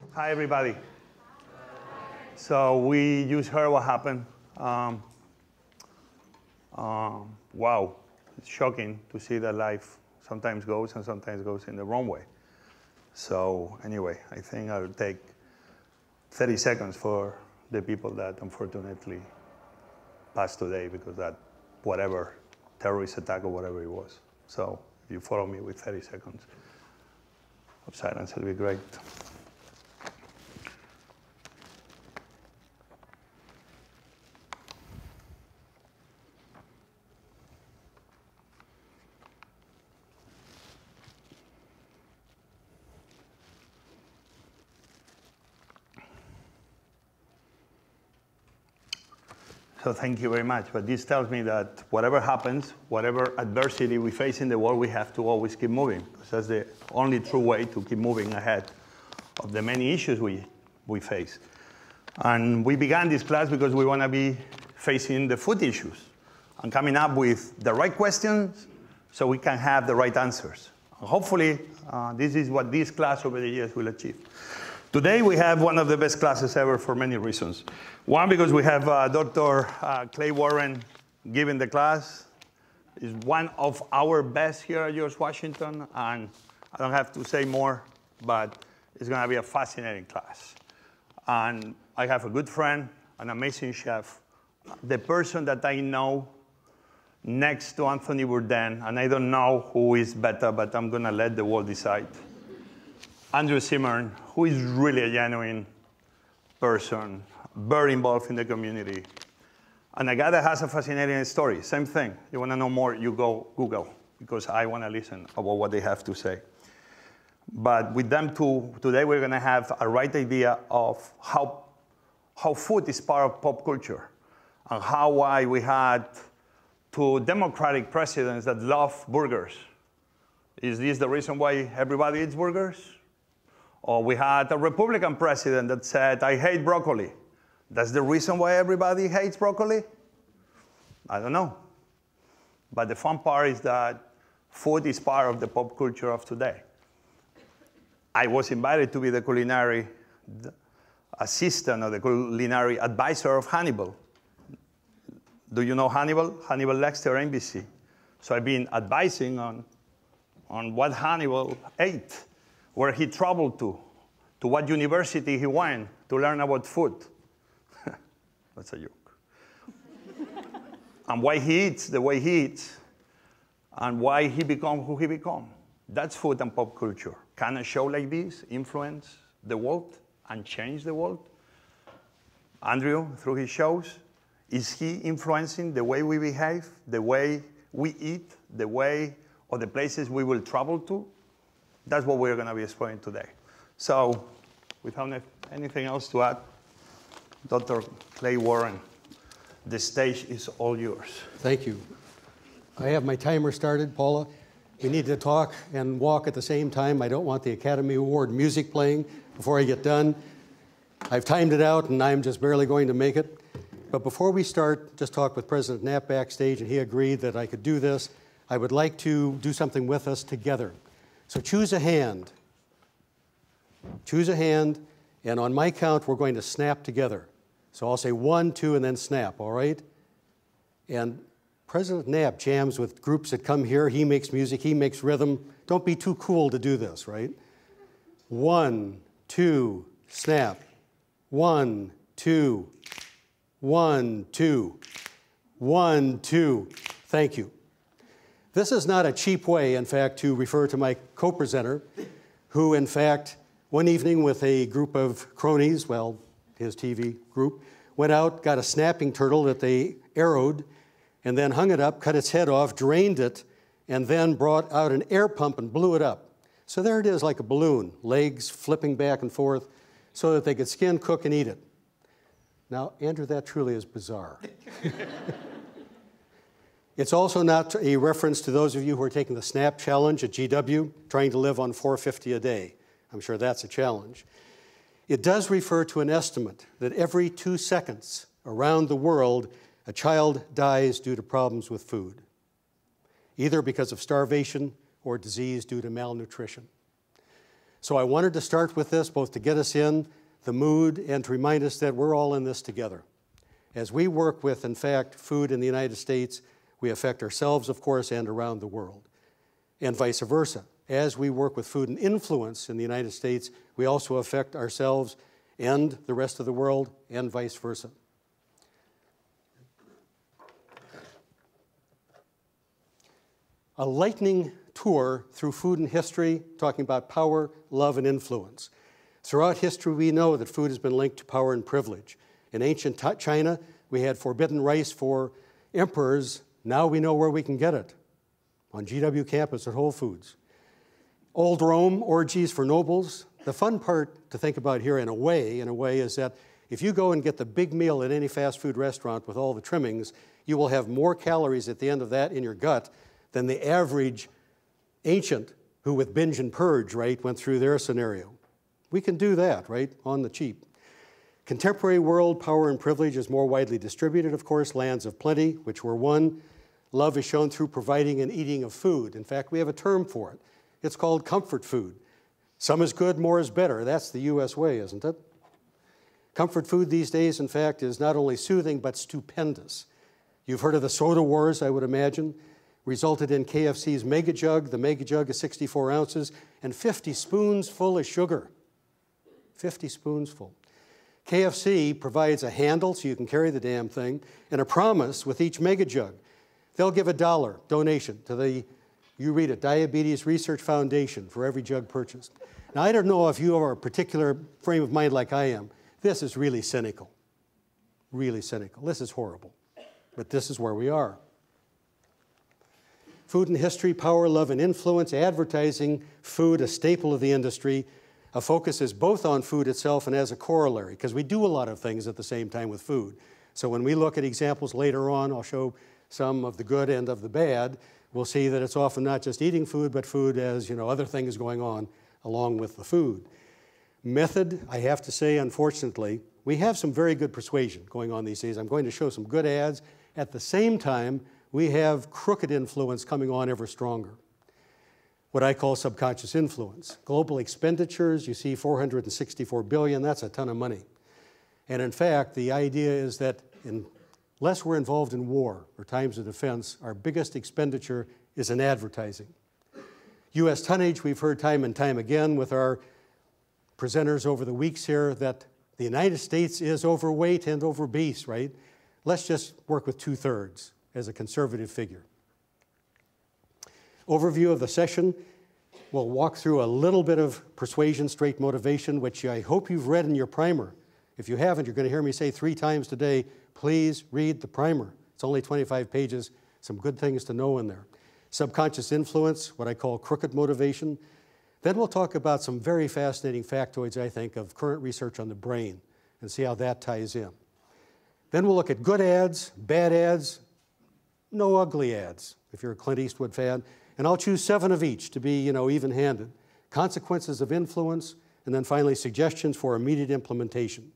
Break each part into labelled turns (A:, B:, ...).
A: Hi, everybody. So we just heard what happened. Wow, it's shocking to see that life sometimes goes and sometimes goes in the wrong way. So anyway, I think I'll take 30 seconds for the people that unfortunately passed today because that whatever terrorist attack or whatever it was. So if you follow me with 30 seconds of silence, it'll be great. So thank you very much. But this tells me that whatever happens, whatever adversity we face in the world, we have to always keep moving. Because that's the only true way to keep moving ahead of the many issues we face. And we began this class because we want to be facing the food issues and coming up with the right questions so we can have the right answers. And hopefully, this is what this class over the years will achieve. Today, we have one of the best classes ever for many reasons. One, because we have Dr. Clay Warren giving the class. He's one of our best here at George Washington, and I don't have to say more, but it's going to be a fascinating class. And I have a good friend, an amazing chef, the person that I know next to Anthony Bourdain, and I don't know who is better, but I'm going to let the world decide. Andrés, who is really a genuine person, very involved in the community. And a guy that has a fascinating story. Same thing. You want to know more, you go Google, because I want to listen about what they have to say. But with them too, today we're going to have a right idea of how food is part of pop culture, and why we had two Democratic presidents that love burgers. Is this the reason why everybody eats burgers? Or we had a Republican president that said, I hate broccoli. That's the reason why everybody hates broccoli? I don't know. But the fun part is that food is part of the pop culture of today. I was invited to be the culinary assistant or the culinary advisor of Hannibal. Do you know Hannibal? Hannibal Lecter, NBC. So I've been advising on what Hannibal ate, where he traveled to what university he went to learn about food. That's a joke. And why he eats the way he eats, and why he become who he become. That's food and pop culture. Can a show like this influence the world and change the world? Andrew, through his shows, is he influencing the way we behave, the way we eat, the way or the places we will travel to? That's what we're going to be exploring today. So, without anything else to add, Dr. Clay Warren, the stage is all yours.
B: Thank you. I have my timer started, Paula. We need to talk and walk at the same time. I don't want the Academy Award music playing before I get done. I've timed it out, and I'm just barely going to make it. But before we start, just talked with President Knapp backstage, and he agreed that I could do this. I would like to do something with us together. So choose a hand. Choose a hand, and on my count, we're going to snap together. So I'll say 1, 2, and then snap, all right? And President Knapp jams with groups that come here. He makes music, he makes rhythm. Don't be too cool to do this, right? 1, 2, snap. 1, 2, 1, 2, 1, 2. Thank you. This is not a cheap way, in fact, to refer to my co-presenter, who, in fact, one evening with a group of cronies, well, his TV group, went out, got a snapping turtle that they arrowed, and then hung it up, cut its head off, drained it, and then brought out an air pump and blew it up. So there it is like a balloon, legs flipping back and forth, so that they could skin, cook, and eat it. Now, Andrew, that truly is bizarre. It's also not a reference to those of you who are taking the SNAP challenge at GW, trying to live on $4.50 a day. I'm sure that's a challenge. It does refer to an estimate that every 2 seconds around the world, a child dies due to problems with food, either because of starvation or disease due to malnutrition. So I wanted to start with this, both to get us in the mood and to remind us that we're all in this together. As we work with, in fact, food in the United States, we affect ourselves, of course, and around the world, and vice versa. As we work with food and influence in the United States, we also affect ourselves and the rest of the world, and vice versa. A lightning tour through food and history, talking about power, love, and influence. Throughout history, we know that food has been linked to power and privilege. In ancient China, we had forbidden rice for emperors. Now we know where we can get it, on GW campus at Whole Foods. Old Rome, orgies for nobles. The fun part to think about here in a way, is that if you go and get the big meal at any fast food restaurant with all the trimmings, you will have more calories at the end of that in your gut than the average ancient who with binge and purge, right, went through their scenario. We can do that, right, on the cheap. Contemporary world, power and privilege is more widely distributed, of course, lands of plenty, which were won. Love is shown through providing and eating of food. In fact, we have a term for it. It's called comfort food. Some is good, more is better. That's the US way, isn't it? Comfort food these days, in fact, is not only soothing, but stupendous. You've heard of the soda wars, I would imagine. Resulted in KFC's Mega Jug. The Mega Jug is 64 ounces and 50 spoons full of sugar. 50 spoons full. KFC provides a handle so you can carry the damn thing and a promise with each Mega Jug. They'll give $1 donation to the, you read it, Diabetes Research Foundation for every jug purchased. Now, I don't know if you are a particular frame of mind like I am. This is really cynical. Really cynical. This is horrible. But this is where we are. Food and history, power, love, and influence, advertising, food, a staple of the industry. A focus is both on food itself and as a corollary, because we do a lot of things at the same time with food. So when we look at examples later on, I'll show some of the good and of the bad. We'll see that it's often not just eating food, but food as, other things going on along with the food. Method, I have to say, unfortunately, we have some very good persuasion going on these days. I'm going to show some good ads. At the same time, we have crooked influence coming on ever stronger. What I call subconscious influence. Global expenditures, you see 464 billion, that's a ton of money. And in fact, the idea is that unless we're involved in war or times of defense, our biggest expenditure is in advertising. U.S. tonnage, we've heard time and time again with our presenters over the weeks here that the United States is overweight and obese, right? Let's just work with 2/3 as a conservative figure. Overview of the session. We'll walk through a little bit of persuasion, straight motivation, which I hope you've read in your primer. If you haven't, you're going to hear me say 3 times today, please read the primer. It's only 25 pages, some good things to know in there. Subconscious influence, what I call crooked motivation. Then we'll talk about some very fascinating factoids, I think, of current research on the brain and see how that ties in. Then we'll look at good ads, bad ads, no ugly ads, if you're a Clint Eastwood fan. And I'll choose 7 of each to be, even-handed. Consequences of influence, and then finally suggestions for immediate implementation.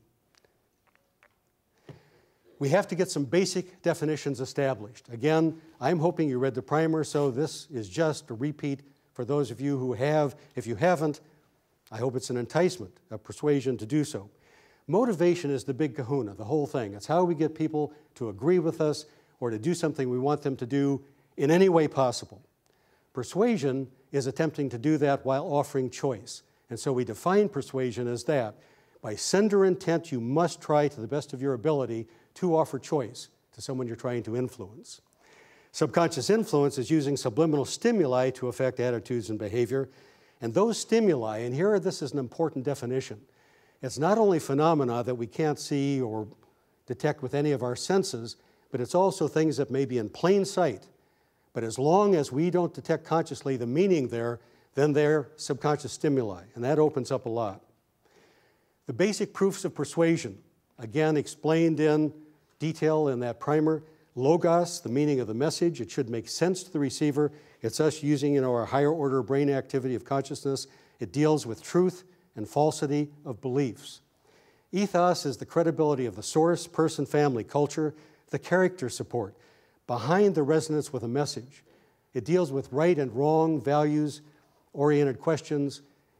B: We have to get some basic definitions established. Again, I'm hoping you read the primer, so this is just a repeat for those of you who have. If you haven't, I hope it's an enticement, a persuasion to do so. Motivation is the big kahuna, the whole thing. It's how we get people to agree with us or to do something we want them to do in any way possible. Persuasion is attempting to do that while offering choice. And so we define persuasion as that. By sender intent, you must try to the best of your ability to offer choice to someone you're trying to influence. Subconscious influence is using subliminal stimuli to affect attitudes and behavior. And those stimuli, and here this is an important definition, it's not only phenomena that we can't see or detect with any of our senses, but it's also things that may be in plain sight. But as long as we don't detect consciously the meaning there, then they're subconscious stimuli, and that opens up a lot. The basic proofs of persuasion, again explained in detail in that primer. Logos, the meaning of the message, it should make sense to the receiver. It's us using our higher order brain activity of consciousness. It deals with truth and falsity of beliefs. Ethos is the credibility of the source, person, family, culture, the character support behind the resonance with a message. It deals with right and wrong, values-oriented questions,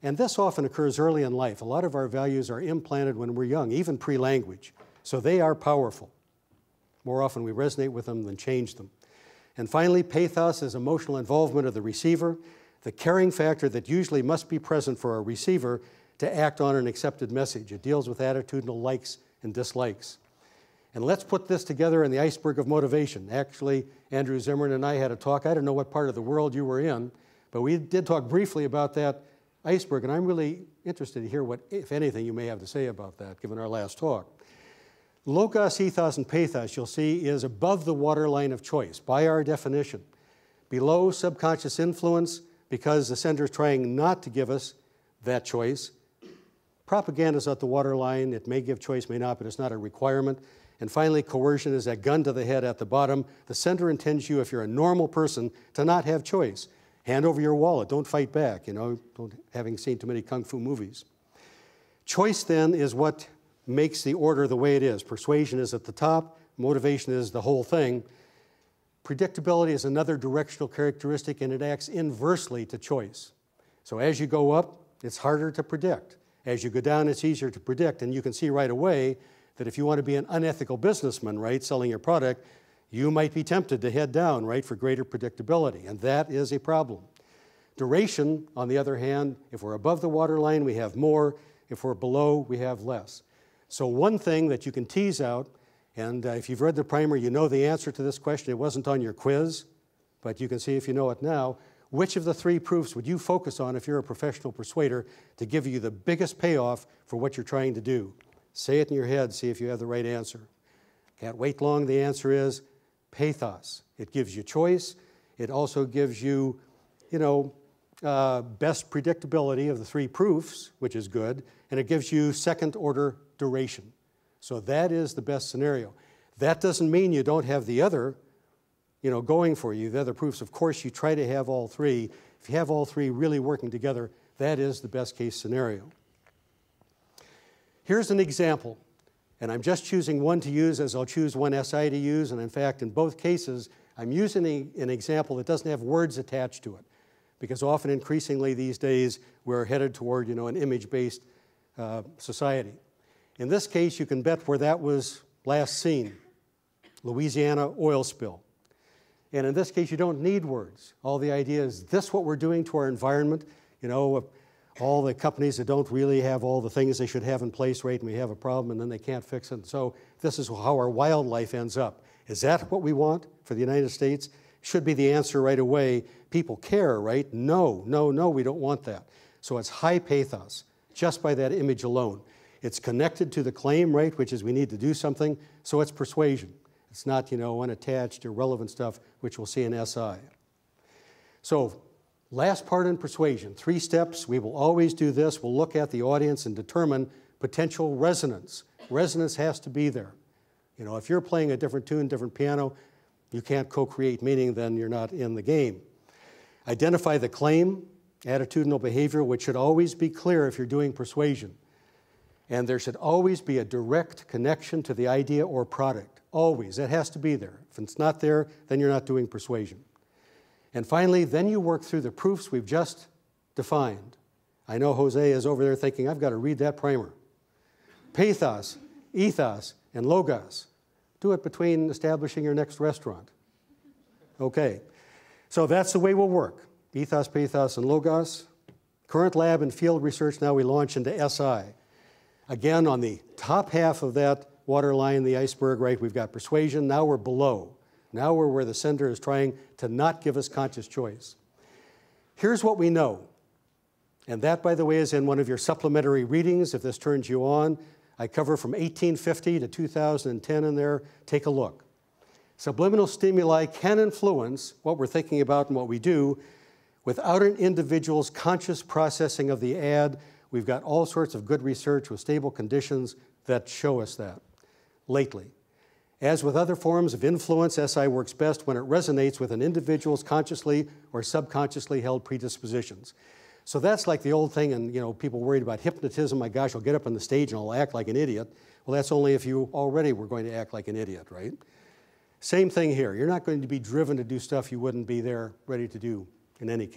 B: And this often occurs early in life. A lot of our values are implanted when we're young, even pre-language. So they are powerful. More often we resonate with them than change them. And finally, pathos is emotional involvement of the receiver, the caring factor that usually must be present for a receiver to act on an accepted message. It deals with attitudinal likes and dislikes. And let's put this together in the iceberg of motivation. Actually, Andrew Zimmern and I had a talk. I don't know what part of the world you were in, but we did talk briefly about that iceberg, and I'm really interested to hear what, if anything, you may have to say about that, given our last talk. Logos, ethos, and pathos, you'll see, is above the waterline of choice, by our definition. Below subconscious influence, because the sender is trying not to give us that choice. Propaganda is at the waterline. It may give choice, may not, but it's not a requirement. And finally, coercion is that gun to the head at the bottom. The sender intends you, if you're a normal person, to not have choice. Hand over your wallet. Don't fight back, having seen too many kung fu movies. Choice, then, is what makes the order the way it is. Persuasion is at the top. Motivation is the whole thing. Predictability is another directional characteristic, and it acts inversely to choice. So as you go up, it's harder to predict. As you go down, it's easier to predict. And you can see right away that if you want to be an unethical businessman, right, selling your product, you might be tempted to head down, right, for greater predictability. And that is a problem. Duration, on the other hand, if we're above the waterline, we have more. If we're below, we have less. So one thing that you can tease out, and if you've read the primer, you know the answer to this question. It wasn't on your quiz, but you can see if you know it now. Which of the three proofs would you focus on if you're a professional persuader to give you the biggest payoff for what you're trying to do? Say it in your head, see if you have the right answer. Can't wait long. The answer is pathos. It gives you choice. It also gives you, best predictability of the three proofs, which is good, and it gives you second-order duration. So that is the best scenario. That doesn't mean you don't have the other, going for you, the other proofs. Of course, you try to have all three. If you have all three really working together, that is the best case scenario. Here's an example, and I'm just choosing one to use as I'll choose one SI to use, and in fact, in both cases, I'm using an example that doesn't have words attached to it, because often, increasingly these days, we're headed toward, an image-based society. In this case, you can bet where that was last seen, Louisiana oil spill. And in this case, you don't need words. All the idea is this what we're doing to our environment, all the companies that don't really have all the things they should have in place, right, and we have a problem and then they can't fix it. And so this is how our wildlife ends up. Is that what we want for the United States? Should be the answer right away. People care, right? No, we don't want that. So it's high pathos, just by that image alone. It's connected to the claim, right, which is we need to do something, so it's persuasion. It's not, unattached, irrelevant stuff, which we'll see in SI. So last part in persuasion, 3 steps. We will always do this. We'll look at the audience and determine potential resonance. Resonance has to be there. If you're playing a different tune, different piano, you can't co-create meaning, then you're not in the game. Identify the claim, attitudinal behavior, which should always be clear if you're doing persuasion. And there should always be a direct connection to the idea or product. Always. It has to be there. If it's not there, then you're not doing persuasion. And finally, then you work through the proofs we've just defined. I know Jose is over there thinking, I've got to read that primer. Pathos, ethos, and logos. Do it between establishing your next restaurant. Okay. So that's the way we'll work. Ethos, pathos, and logos. Current lab and field research, now we launch into SI. Again, on the top half of that waterline, the iceberg, right, we've got persuasion. Now we're below. Now we're where the sender is trying to not give us conscious choice. Here's what we know. And that, by the way, is in one of your supplementary readings, if this turns you on. I cover from 1850 to 2010 in there. Take a look. Subliminal stimuli can influence what we're thinking about and what we do without an individual's conscious processing of the ad. We've got all sorts of good research with stable conditions that show us that lately. As with other forms of influence, SI works best when it resonates with an individual's consciously or subconsciously held predispositions. So that's like the old thing, and people worried about hypnotism. My gosh, I'll get up on the stage and I'll act like an idiot. Well, that's only if you already were going to act like an idiot, right? Same thing here. You're not going to be driven to do stuff you wouldn't be there ready to do in any case.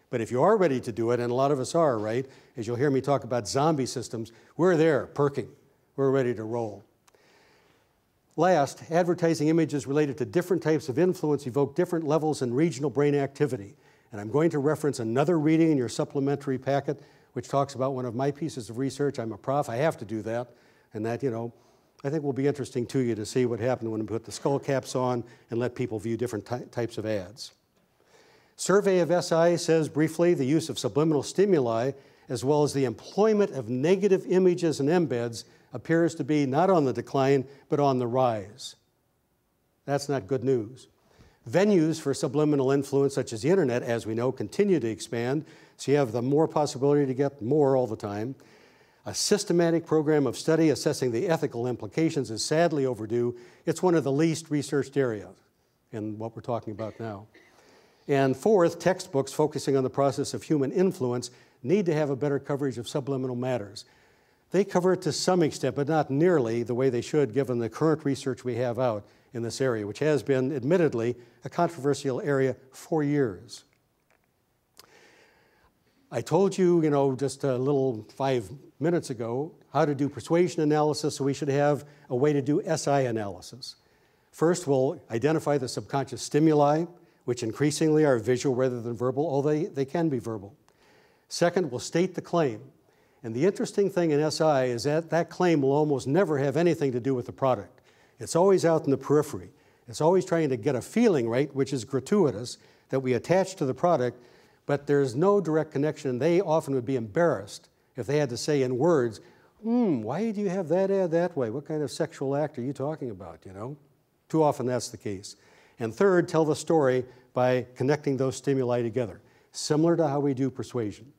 B: But if you are ready to do it, and a lot of us are, right, as you'll hear me talk about zombie systems, we're there, perking. We're ready to roll. Last, advertising images related to different types of influence evoke different levels in regional brain activity. And I'm going to reference another reading in your supplementary packet, which talks about one of my pieces of research. I'm a prof, I have to do that. And that, you know, I think will be interesting to you to see what happened when we put the skull caps on and let people view different types of ads. Survey of SI says briefly the use of subliminal stimuli as well as the employment of negative images and embeds appears to be not on the decline but on the rise. That's not good news. Venues for subliminal influence such as the internet, as we know, continue to expand, so you have the more possibility to get more all the time. A systematic program of study assessing the ethical implications is sadly overdue. It's one of the least researched areas in what we're talking about now. And fourth, textbooks focusing on the process of human influence need to have a better coverage of subliminal matters. They cover it to some extent, but not nearly the way they should given the current research we have out in this area, which has been, admittedly, a controversial area for years. I told you, you know, just a little 5 minutes ago, how to do persuasion analysis, so we should have a way to do SI analysis. First, we'll identify the subconscious stimuli, which increasingly are visual rather than verbal, although they can be verbal. Second, we'll state the claim. And the interesting thing in SI is that that claim will almost never have anything to do with the product. It's always out in the periphery. It's always trying to get a feeling, right, which is gratuitous, that we attach to the product, but there's no direct connection. They often would be embarrassed if they had to say in words, why do you have that ad that way? What kind of sexual act are you talking about, you know? Too often that's the case. And third, tell the story by connecting those stimuli together, similar to how we do persuasion.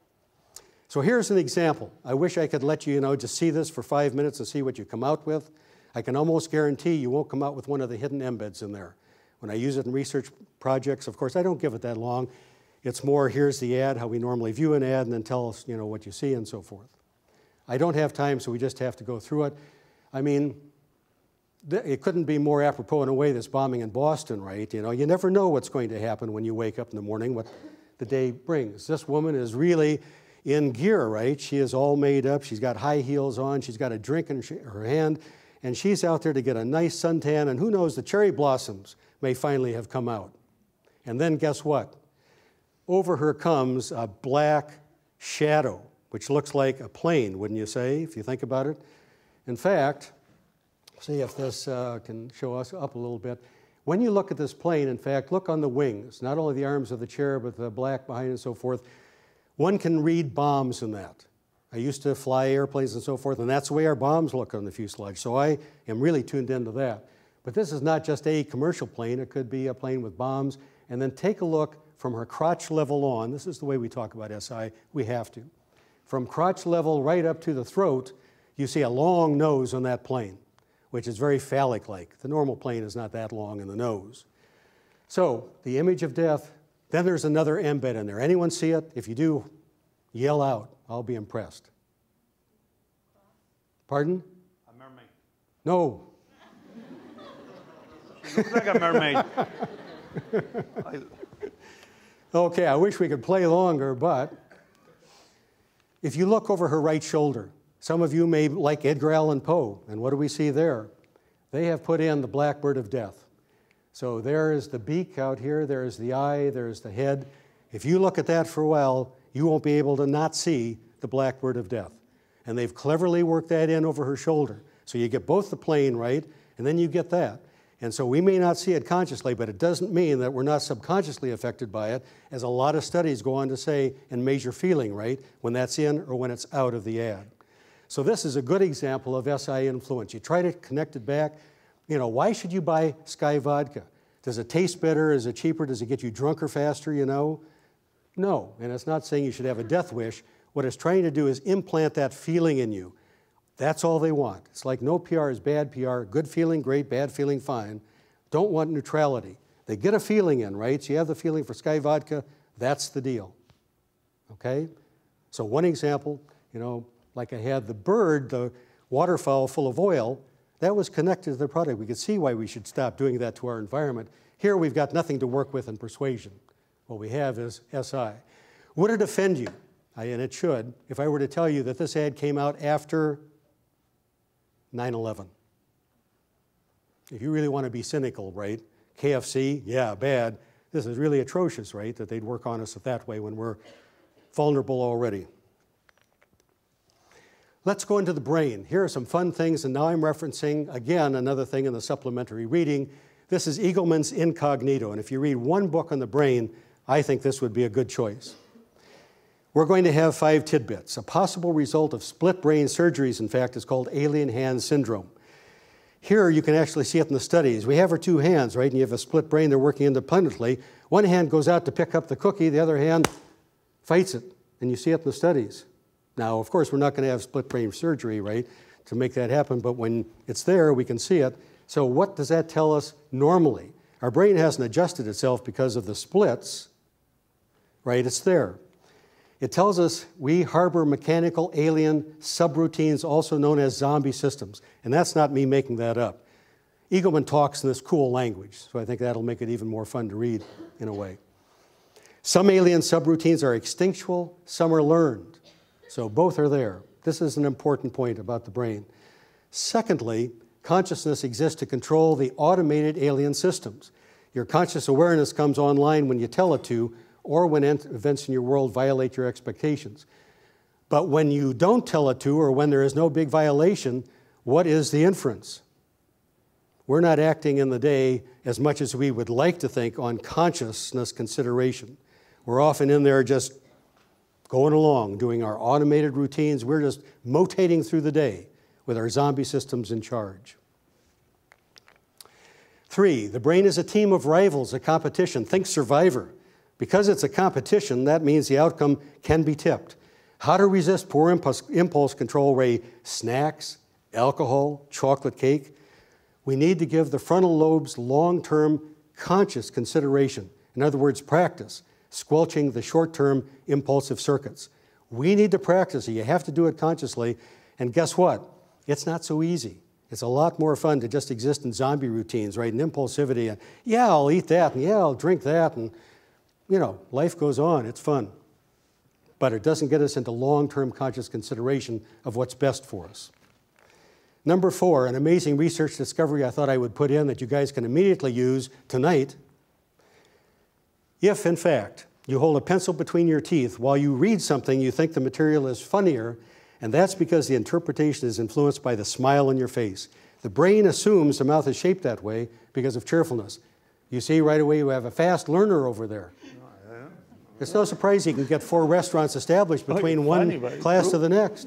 B: So here's an example. I wish I could let you, just see this for 5 minutes and see what you come out with. I can almost guarantee you won't come out with one of the hidden embeds in there. When I use it in research projects, of course, I don't give it that long. It's more, here's the ad, how we normally view an ad, and then tell us, what you see and so forth. I don't have time, so we just have to go through it. I mean, it couldn't be more apropos in a way, this bombing in Boston, right? You never know what's going to happen when you wake up in the morning, what the day brings. This woman is really in gear, right? She is all made up. She's got high heels on. She's got a drink in her hand, and she's out there to get a nice suntan, and who knows, the cherry blossoms may finally have come out. And then guess what? Over her comes a black shadow, which looks like a plane, wouldn't you say, if you think about it? In fact, see if this can show us up a little bit. When you look at this plane, in fact, look on the wings, not only the arms of the chair, but the black behind and so forth. One can read bombs in that. I used to fly airplanes and so forth, and that's the way our bombs look on the fuselage. So I am really tuned into that. But this is not just a commercial plane. It could be a plane with bombs. And then take a look from her crotch level on. This is the way we talk about SI. We have to. From crotch level right up to the throat, you see a long nose on that plane, which is very phallic-like. The normal plane is not that long in the nose. So the image of death, then there's another embed in there. Anyone see it? If you do, yell out. I'll be impressed. Pardon?
A: A mermaid.
B: No.
A: She looks like a mermaid.
B: Okay, I wish we could play longer, but if you look over her right shoulder, some of you may like Edgar Allan Poe, and what do we see there? They have put in the blackbird of death. So there is the beak out here, there's the eye, there's the head. If you look at that for a while, you won't be able to not see the blackbird of death. And they've cleverly worked that in over her shoulder. So you get both the plane, right, and then you get that. And so we may not see it consciously, but it doesn't mean that we're not subconsciously affected by it, as a lot of studies go on to say and measure feeling, right, when that's in or when it's out of the ad. So this is a good example of SI influence. You try to connect it back. Why should you buy Sky vodka? Does it taste better? Is it cheaper? Does it get you drunker faster, No, and it's not saying you should have a death wish. What it's trying to do is implant that feeling in you. That's all they want. It's like no PR is bad PR. Good feeling, great. Bad feeling, fine. Don't want neutrality. They get a feeling in, right? So you have the feeling for Sky vodka. That's the deal. Okay? So one example, like I had the bird, the waterfowl full of oil, that was connected to the product. We could see why we should stop doing that to our environment. Here we've got nothing to work with in persuasion. What we have is SI. Would it offend you, and it should, if I were to tell you that this ad came out after 9/11? If you really want to be cynical, right? KFC, yeah, bad. This is really atrocious, right? That they'd work on us that way when we're vulnerable already. Let's go into the brain. Here are some fun things, and now I'm referencing, again, another thing in the supplementary reading. This is Eagleman's Incognito, and if you read one book on the brain, I think this would be a good choice. We're going to have 5 tidbits. A possible result of split brain surgeries, in fact, is called alien hand syndrome. Here you can actually see it in the studies. We have our 2 hands, right, and you have a split brain, they're working independently. One hand goes out to pick up the cookie, the other hand fights it, and you see it in the studies. Now, of course, we're not going to have split brain surgery, right, to make that happen, but when it's there, we can see it. So what does that tell us normally? Our brain hasn't adjusted itself because of the splits, right? It's there. It tells us we harbor mechanical alien subroutines, also known as zombie systems, and that's not me making that up. Eagleman talks in this cool language, so I think that'll make it even more fun to read in a way. Some alien subroutines are instinctual, some are learned. So both are there. This is an important point about the brain. Secondly, consciousness exists to control the automated alien systems. Your conscious awareness comes online when you tell it to, or when events in your world violate your expectations. But when you don't tell it to, or when there is no big violation, what is the inference? We're not acting in the day as much as we would like to think on consciousness consideration. We're often in there just going along, doing our automated routines. We're just motating through the day with our zombie systems in charge. 3, the brain is a team of rivals, a competition. Think Survivor. Because it's a competition, that means the outcome can be tipped. How to resist poor impulse control, Ray? Snacks, alcohol, chocolate cake. We need to give the frontal lobes long-term conscious consideration. In other words, practice squelching the short-term impulsive circuits. We need to practice it. You have to do it consciously. And guess what? It's not so easy. It's a lot more fun to just exist in zombie routines, right? And impulsivity, and yeah, I'll eat that, and yeah, I'll drink that, and you know, life goes on. It's fun. But it doesn't get us into long-term conscious consideration of what's best for us. Number 4, an amazing research discovery I thought I would put in that you guys can immediately use tonight. If, in fact, you hold a pencil between your teeth while you read something, you think the material is funnier, and that's because the interpretation is influenced by the smile on your face. The brain assumes the mouth is shaped that way because of cheerfulness. You see right away you have a fast learner over there. It's no surprise he can get 4 restaurants established between one class to the next.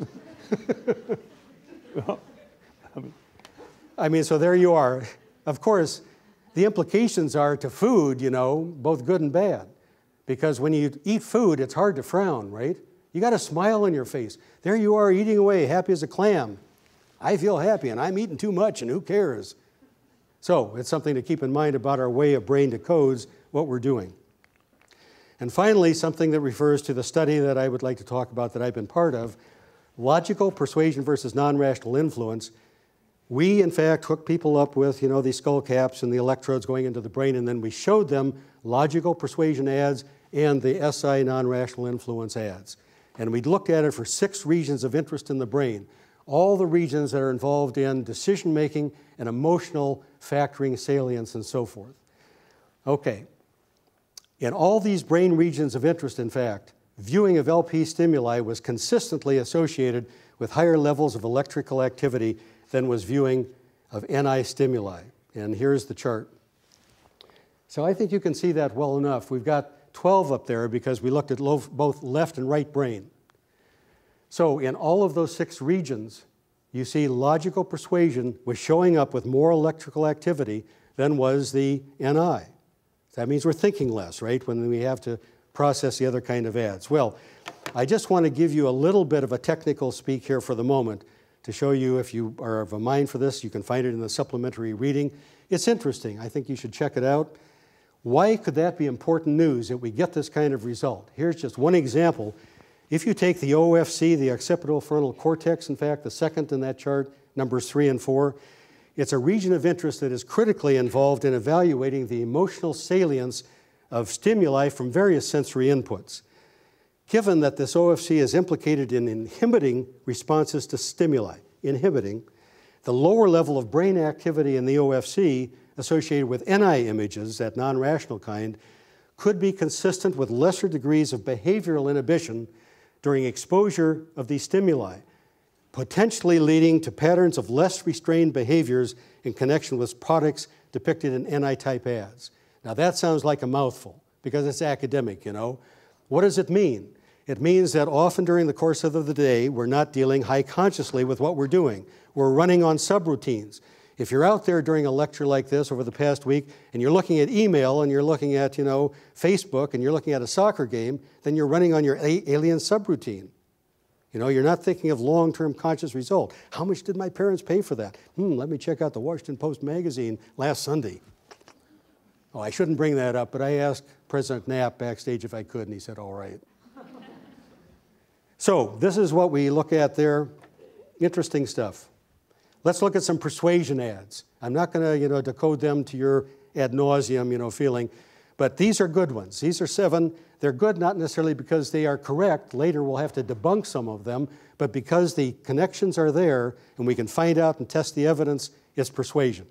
B: I mean, so there you are. Of course, the implications are to food, you know, both good and bad. Because when you eat food, it's hard to frown, right? You got a smile on your face. There you are eating away, happy as a clam. I feel happy, and I'm eating too much, and who cares? So it's something to keep in mind about our way of brain decodes what we're doing. And finally, something that refers to the study that I would like to talk about that I've been part of, logical persuasion versus non-rational influence. We, in fact, hooked people up with, you know, these skull caps and the electrodes going into the brain, and then we showed them logical persuasion ads and the SI non-rational influence ads. And we looked at it for 6 regions of interest in the brain, all the regions that are involved in decision-making and emotional factoring, salience, and so forth. Okay. In all these brain regions of interest, in fact, viewing of LP stimuli was consistently associated with higher levels of electrical activity than was viewing of NI stimuli. And here's the chart. So I think you can see that well enough. We've got 12 up there because we looked at both left and right brain. So in all of those 6 regions, you see logical persuasion was showing up with more electrical activity than was the NI. That means we're thinking less, right, when we have to process the other kind of ads. Well, I just want to give you a little bit of a technical speak here for the moment to show you, if you are of a mind for this, you can find it in the supplementary reading. It's interesting. I think you should check it out. Why could that be important news that we get this kind of result? Here's just one example. If you take the OFC, the occipital frontal cortex, in fact, the second in that chart, numbers 3 and 4, it's a region of interest that is critically involved in evaluating the emotional salience of stimuli from various sensory inputs. given that this OFC is implicated in inhibiting responses to stimuli, the lower level of brain activity in the OFC associated with NI images, that non-rational kind, could be consistent with lesser degrees of behavioral inhibition during exposure of these stimuli, potentially leading to patterns of less restrained behaviors in connection with products depicted in NI-type ads. Now that sounds like a mouthful because it's academic, you know. What does it mean? It means that often during the course of the day, we're not dealing high consciously with what we're doing. We're running on subroutines. If you're out there during a lecture like this over the past week and you're looking at email and you're looking at, you know, Facebook and you're looking at a soccer game, then you're running on your alien subroutine. You know, you're not thinking of long-term conscious result. How much did my parents pay for that? Let me check out the Washington Post magazine last Sunday. Oh, I shouldn't bring that up, but I asked President Knapp backstage if I could, and he said, all right. So this is what we look at there. Interesting stuff. Let's look at some persuasion ads. I'm not going to, you know, decode them to your ad nauseum, you know, feeling, but these are good ones. These are 7. They're good not necessarily because they are correct. Later we'll have to debunk some of them, but because the connections are there and we can find out and test the evidence, it's persuasion.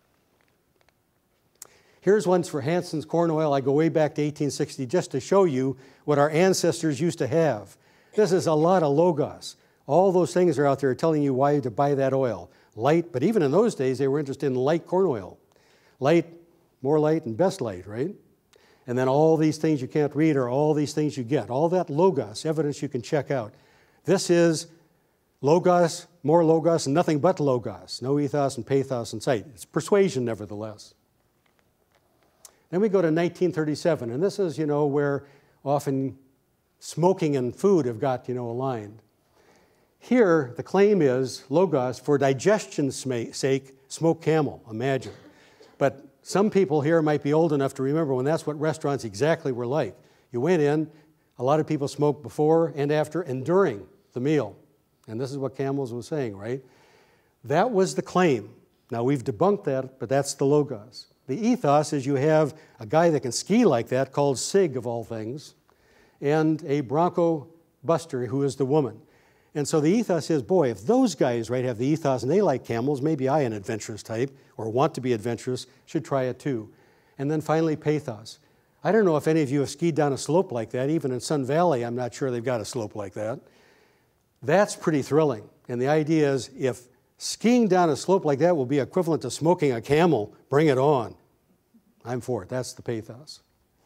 B: Here's ones for Hanson's corn oil. I go way back to 1860 just to show you what our ancestors used to have. This is a lot of logos. All those things are out there telling you why to buy that oil. Light, but even in those days, they were interested in light corn oil. Light, more light, and best light, right? And then all these things you can't read are all these things you get. All that logos, evidence you can check out. This is logos, more logos, and nothing but logos. No ethos and pathos in sight. It's persuasion, nevertheless. Then we go to 1937, and this is, you know, where often smoking and food have got, you know, aligned. Here, the claim is, logos, for digestion's sake, smoke camel, imagine. But some people here might be old enough to remember when that's what restaurants exactly were like. You went in, a lot of people smoked before and after and during the meal. And this is what Campbell's was saying, right? That was the claim. Now, we've debunked that, but that's the logos. The ethos is you have a guy that can ski like that, called Sig of all things, and a Bronco buster who is the woman. And so the ethos is, boy, if those guys, right, have the ethos and they like camels, maybe I, an adventurous type, or want to be adventurous, should try it too. And then finally, pathos. I don't know if any of you have skied down a slope like that. Even in Sun Valley, I'm not sure they've got a slope like that. That's pretty thrilling. And the idea is, if skiing down a slope like that will be equivalent to smoking a camel, bring it on. I'm for it. That's the pathos.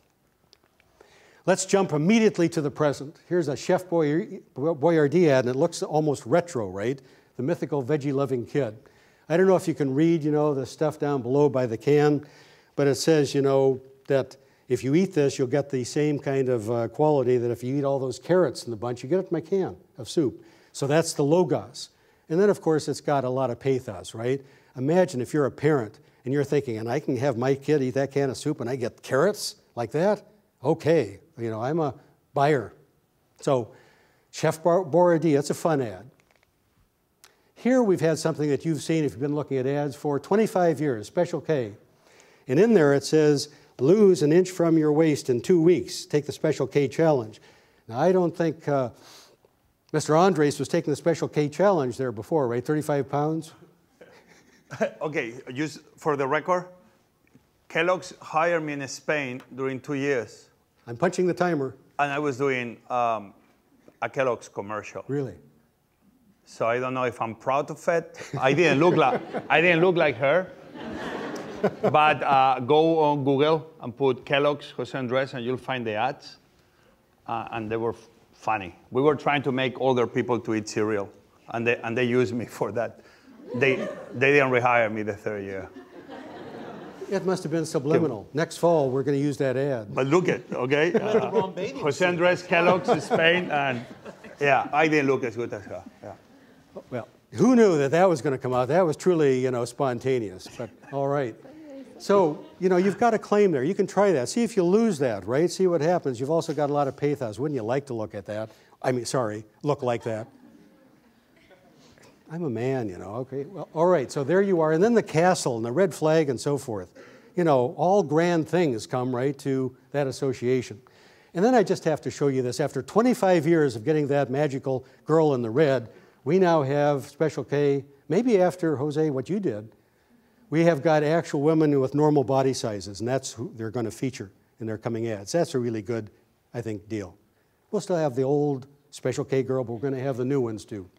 B: Let's jump immediately to the present. Here's a Chef Boyardee ad, and it looks almost retro, right? The mythical veggie-loving kid. I don't know if you can read, you know, the stuff down below by the can, but it says, you know, that if you eat this, you'll get the same kind of quality that if you eat all those carrots in the bunch, you get it in my can of soup. So that's the logos. And then, of course, it's got a lot of pathos, right? Imagine if you're a parent and you're thinking, and I can have my kid eat that can of soup and I get carrots like that? Okay, you know, I'm a buyer. So Chef Boyardee, it's a fun ad. Here we've had something that you've seen if you've been looking at ads for 25 years, Special K. And in there it says, lose an inch from your waist in 2 weeks. Take the Special K challenge. Now, I don't think Mr. Andrés was taking the Special K challenge there before, right? 35 pounds?
A: Okay, just for the record, Kellogg's hired me in Spain during 2 years.
B: I'm punching the timer.
A: And I was doing a Kellogg's commercial.
B: Really?
A: So I don't know if I'm proud of it. I didn't look like her. But go on Google and put Kellogg's José Andrés, and you'll find the ads. And they were funny. We were trying to make older people to eat cereal, and they used me for that. They didn't rehire me the 3rd year.
B: It must have been subliminal. Next fall, we're going to use that ad.
A: But look it, okay? José Andrés, Kellogg's, Spain, and yeah, I didn't look as good as her. Yeah.
B: Well, who knew that that was going to come out? That was truly, you know, spontaneous. But all right. So, you know, you've got a claim there. You can try that. See if you lose that, right? See what happens. You've also got a lot of pathos. Wouldn't you like to look at that? I mean, sorry, look like that. I'm a man, you know, okay. Well, all right, so there you are. And then the castle and the red flag and so forth. You know, all grand things come, right, to that association. And then I just have to show you this. After 25 years of getting that magical girl in the red, we now have Special K, maybe after, Jose, what you did, we have got actual women with normal body sizes, and that's who they're going to feature in their coming ads. That's a really good, I think, deal. We'll still have the old Special K girl, but we're going to have the new ones too.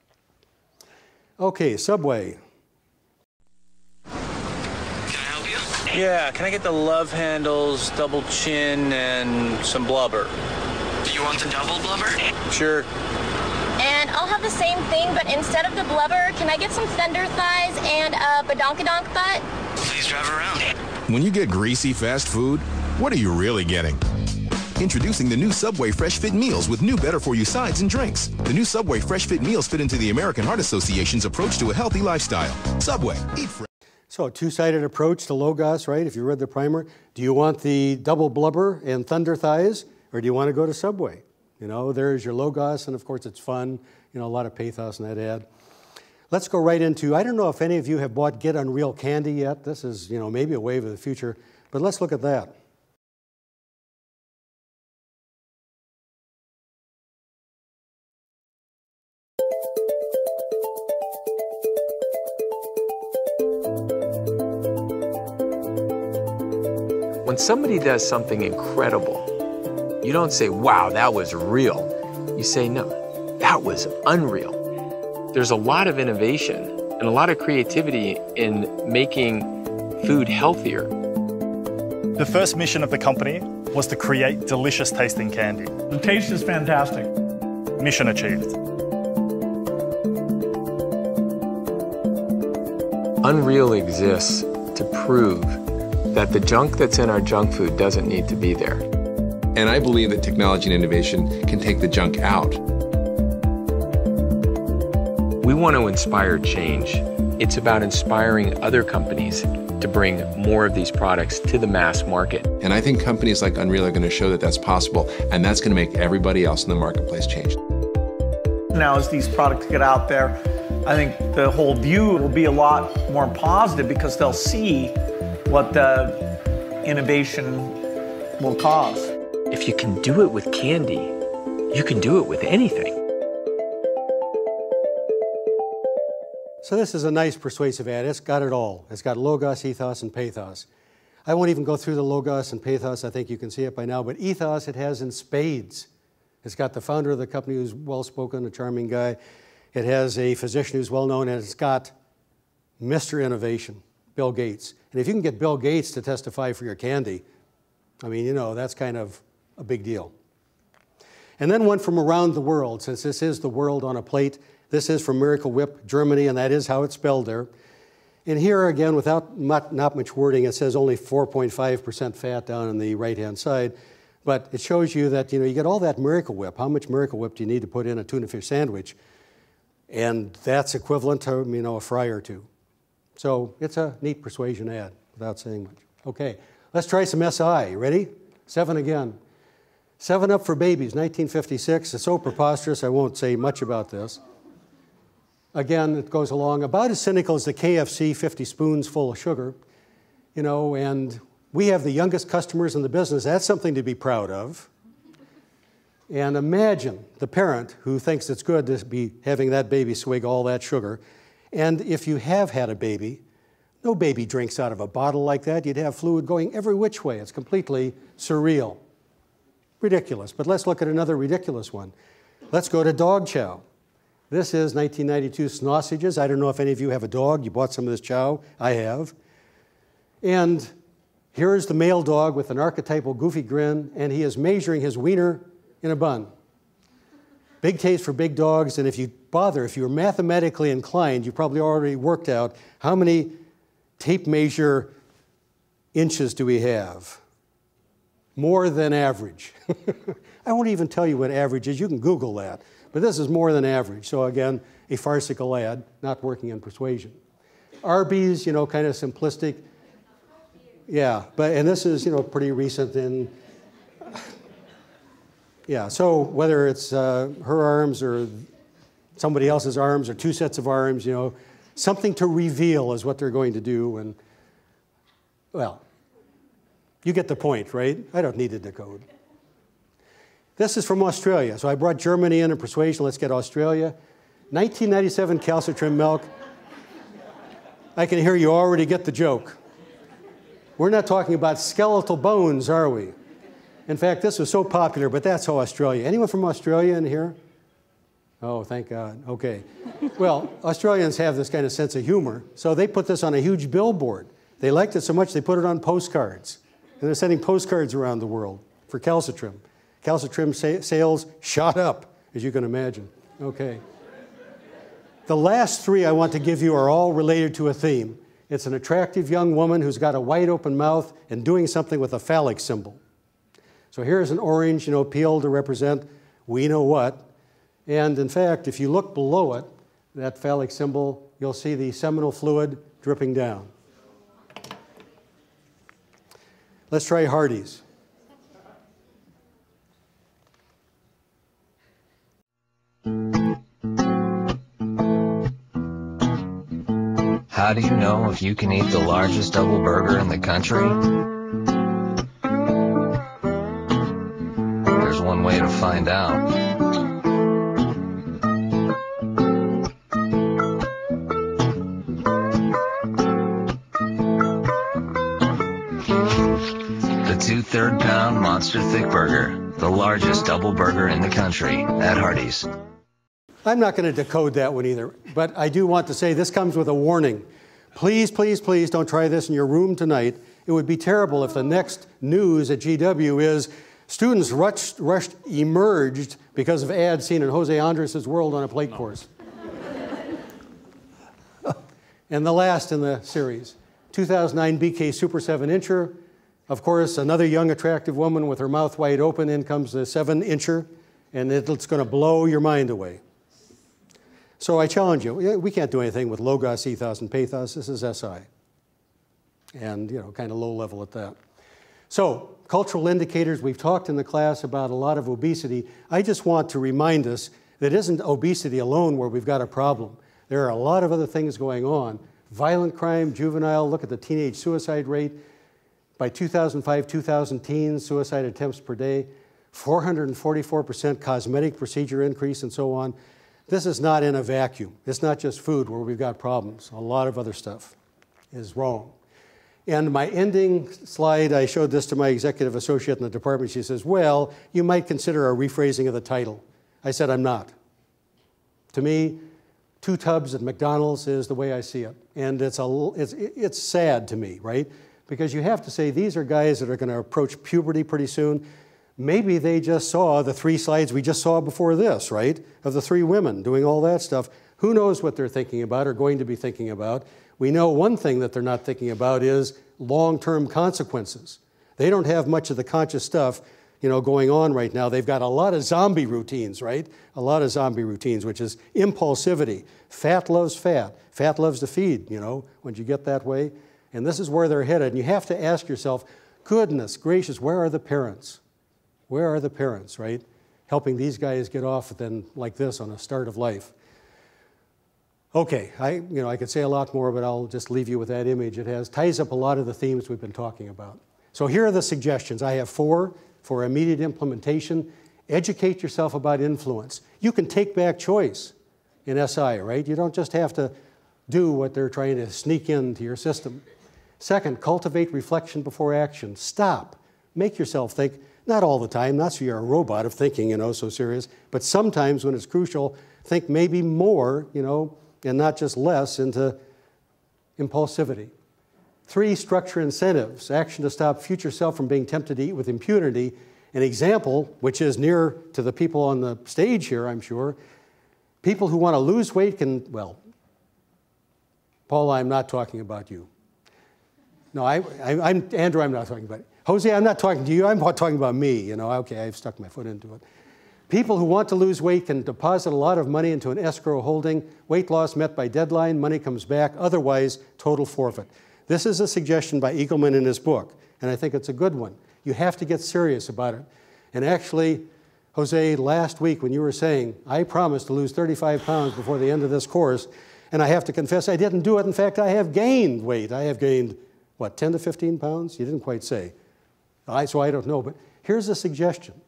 B: Okay, Subway.
C: Can I help you?
D: Yeah, can I get the love handles, double chin, and some blubber?
C: Do you want the double blubber?
D: Sure.
E: And I'll have the same thing, but instead of the blubber, can I get some thunder thighs and a badonkadonk butt?
C: Please drive around.
F: When you get greasy fast food, what are you really getting? Introducing the new Subway Fresh Fit Meals with new better-for-you sides and drinks. The new Subway Fresh Fit Meals fit into the American Heart Association's approach to a healthy lifestyle. Subway, eat fresh.
B: So a two-sided approach to Logos, right? If you read the primer, do you want the double blubber and thunder thighs, or do you want to go to Subway? You know, there's your Logos, and of course it's fun. You know, a lot of pathos in that ad. Let's go right into, I don't know if any of you have bought Get Unreal candy yet. This is, you know, maybe a wave of the future, but let's look at that.
G: When somebody does something incredible, you don't say, wow, that was real. You say, no, that was unreal. There's a lot of innovation and a lot of creativity in making food healthier.
H: The first mission of the company was to create delicious tasting candy.
I: The taste is fantastic.
H: Mission achieved.
G: Unreal exists to prove that the junk that's in our junk food doesn't need to be there.
J: And I believe that technology and innovation can take the junk out.
G: We want to inspire change. It's about inspiring other companies to bring more of these products to the mass market.
J: And I think companies like Unreal are going to show that that's possible, and that's going to make everybody else in the marketplace change.
I: Now, as these products get out there, I think the whole view will be a lot more positive because they'll see what the innovation will cause.
G: If you can do it with candy, you can do it with anything.
B: So this is a nice persuasive ad. It's got it all. It's got Logos, ethos, and pathos. I won't even go through the Logos and pathos. I think you can see it by now. But ethos it has in spades. It's got the founder of the company who's well-spoken, a charming guy. It has a physician who's well-known, and it's got Mr. Innovation, Bill Gates. And if you can get Bill Gates to testify for your candy, I mean, you know, that's kind of a big deal. And then one from around the world, since this is the world on a plate. This is from Miracle Whip, Germany, and that is how it's spelled there. And here, again, without not much wording, it says only 4.5% fat down on the right-hand side. But it shows you that, you know, you get all that Miracle Whip. How much Miracle Whip do you need to put in a tuna fish sandwich? And that's equivalent to, you know, a fry or two. So it's a neat persuasion ad, without saying much. Okay, let's try some SI. Ready? 7 again. 7 Up for Babies, 1956. It's so preposterous, I won't say much about this. Again, it goes along about as cynical as the KFC 50 spoons full of sugar, you know, and we have the youngest customers in the business. That's something to be proud of. And imagine the parent who thinks it's good to be having that baby swig all that sugar. And if you have had a baby, no baby drinks out of a bottle like that. You'd have fluid going every which way. It's completely surreal. Ridiculous. But let's look at another ridiculous one. Let's go to dog chow. This is 1992 Sausages. I don't know if any of you have a dog. You bought some of this chow. I have. And here is the male dog with an archetypal goofy grin, and he is measuring his wiener in a bun. Big taste for big dogs, and if you're mathematically inclined, you probably already worked out how many tape measure inches do we have? More than average. I won't even tell you what average is. You can Google that. But this is more than average. So again, a farcical ad, not working in persuasion. Arby's, you know, kind of simplistic. Yeah, and this is, you know, pretty recent in, yeah, so whether it's her arms or somebody else's arms or two sets of arms, you know, something to reveal is what they're going to do. And, well, you get the point, right? I don't need to decode. This is from Australia. So I brought Germany in persuasion. Let's get Australia. 1997 calcium milk. I can hear you already get the joke. We're not talking about skeletal bones, are we? In fact, this was so popular, but that's how Australia. Anyone from Australia in here? Oh, thank God. Okay. Well, Australians have this kind of sense of humor, so they put this on a huge billboard. They liked it so much they put it on postcards. And they're sending postcards around the world for calcitrim. Calcitrim sales shot up, as you can imagine. Okay. The last three I want to give you are all related to a theme. It's an attractive young woman who's got a wide open mouth and doing something with a phallic symbol. So here's an orange, peel to represent we know what. And in fact, if you look below it, that phallic symbol, you'll see the seminal fluid dripping down. Let's try Hardee's.
K: How do you know if you can eat the largest double burger in the country? There's one way to find out. The 2/3 pound Monster Thick Burger, the largest double burger in the country at Hardee's.
B: I'm not going to decode that one either, but I do want to say this comes with a warning. Please, please, please don't try this in your room tonight. It would be terrible if the next news at GW is students rushed emerged because of ads seen in Jose Andres' World on a Plate course. And the last in the series, 2009 BK Super 7-incher. Of course, another young, attractive woman with her mouth wide open. In comes the 7-incher, and it's going to blow your mind away. So I challenge you. We can't do anything with Logos, Ethos, and Pathos. This is SI. And, kind of low level at that. So, cultural indicators. We've talked in the class about a lot of obesity. I just want to remind us that it isn't obesity alone where we've got a problem. There are a lot of other things going on. Violent crime, juvenile, look at the teenage suicide rate. By 2005, 2,000 teens, suicide attempts per day, 444% cosmetic procedure increase, and so on. This is not in a vacuum. It's not just food where we've got problems. A lot of other stuff is wrong. And my ending slide, I showed this to my executive associate in the department. She says, well, you might consider a rephrasing of the title. I said, I'm not. To me, 2 tubs at McDonald's is the way I see it. And it's sad to me, right? Because you have to say these are guys that are going to approach puberty pretty soon. Maybe they just saw the 3 slides we just saw before this, right? Of the 3 women doing all that stuff. Who knows what they're thinking about or going to be thinking about? We know one thing that they're not thinking about is long-term consequences. They don't have much of the conscious stuff, going on right now. They've got a lot of zombie routines, right? A lot of zombie routines, which is impulsivity. Fat loves fat. Fat loves to feed, when you get that way. And this is where they're headed. And you have to ask yourself, goodness gracious, where are the parents? Where are the parents, right? Helping these guys get off then like this on a start of life. Okay, I could say a lot more, but I'll just leave you with that image. It ties up a lot of the themes we've been talking about. So here are the suggestions. I have 4 for immediate implementation. Educate yourself about influence. You can take back choice in SI, right? You don't just have to do what they're trying to sneak into your system. Second, cultivate reflection before action. Stop. Make yourself think. Not all the time, not so you're a robot of thinking, so serious, but sometimes when it's crucial, think maybe more, and not just less into impulsivity. 3, structure incentives, action to stop future self from being tempted to eat with impunity. An example, which is near to the people on the stage here, I'm sure, people who want to lose weight can, well, Paula, I'm not talking about you. No, Andrew, I'm not talking about you. Jose, I'm not talking to you, I'm talking about me, okay, I've stuck my foot into it. People who want to lose weight can deposit a lot of money into an escrow holding. Weight loss met by deadline, money comes back, otherwise total forfeit. This is a suggestion by Eagleman in his book, and I think it's a good one. You have to get serious about it. And actually, Jose, last week when you were saying, I promised to lose 35 pounds before the end of this course, and I have to confess I didn't do it. In fact, I have gained weight. I have gained, what, 10 to 15 pounds? You didn't quite say. So I don't know, but here's a suggestion.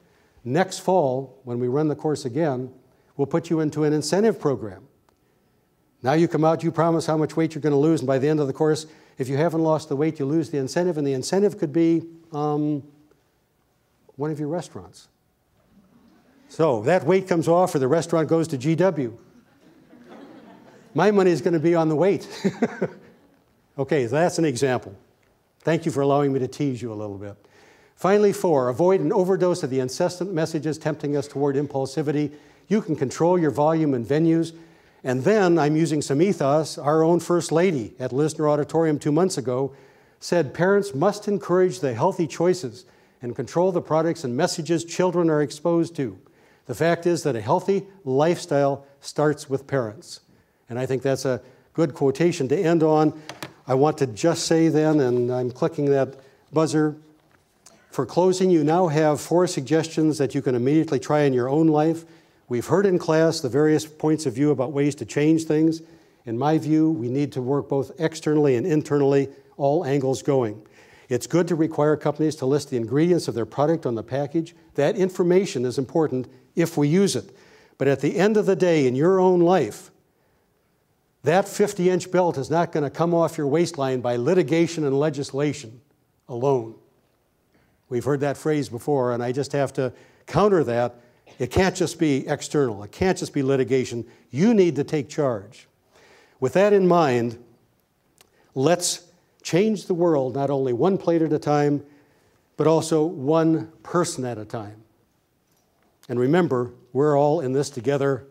B: Next fall, when we run the course again, we'll put you into an incentive program. Now you come out, you promise how much weight you're going to lose, and by the end of the course, if you haven't lost the weight, you lose the incentive, and the incentive could be one of your restaurants. So that weight comes off, or the restaurant goes to GW. My money is going to be on the weight. Okay, so that's an example. Thank you for allowing me to tease you a little bit. Finally, 4, avoid an overdose of the incessant messages tempting us toward impulsivity. You can control your volume and venues. And then I'm using some ethos. Our own First Lady at Lisner Auditorium 2 months ago said parents must encourage the healthy choices and control the products and messages children are exposed to. The fact is that a healthy lifestyle starts with parents. And I think that's a good quotation to end on. I want to just say then, and I'm clicking that buzzer, for closing, you now have 4 suggestions that you can immediately try in your own life. We've heard in class the various points of view about ways to change things. In my view, we need to work both externally and internally, all angles going. It's good to require companies to list the ingredients of their product on the package. That information is important if we use it. But at the end of the day, in your own life, that 50-inch belt is not going to come off your waistline by litigation and legislation alone. We've heard that phrase before, and I just have to counter that. It can't just be external. It can't just be litigation. You need to take charge. With that in mind, let's change the world not only one plate at a time, but also one person at a time. And remember, we're all in this together.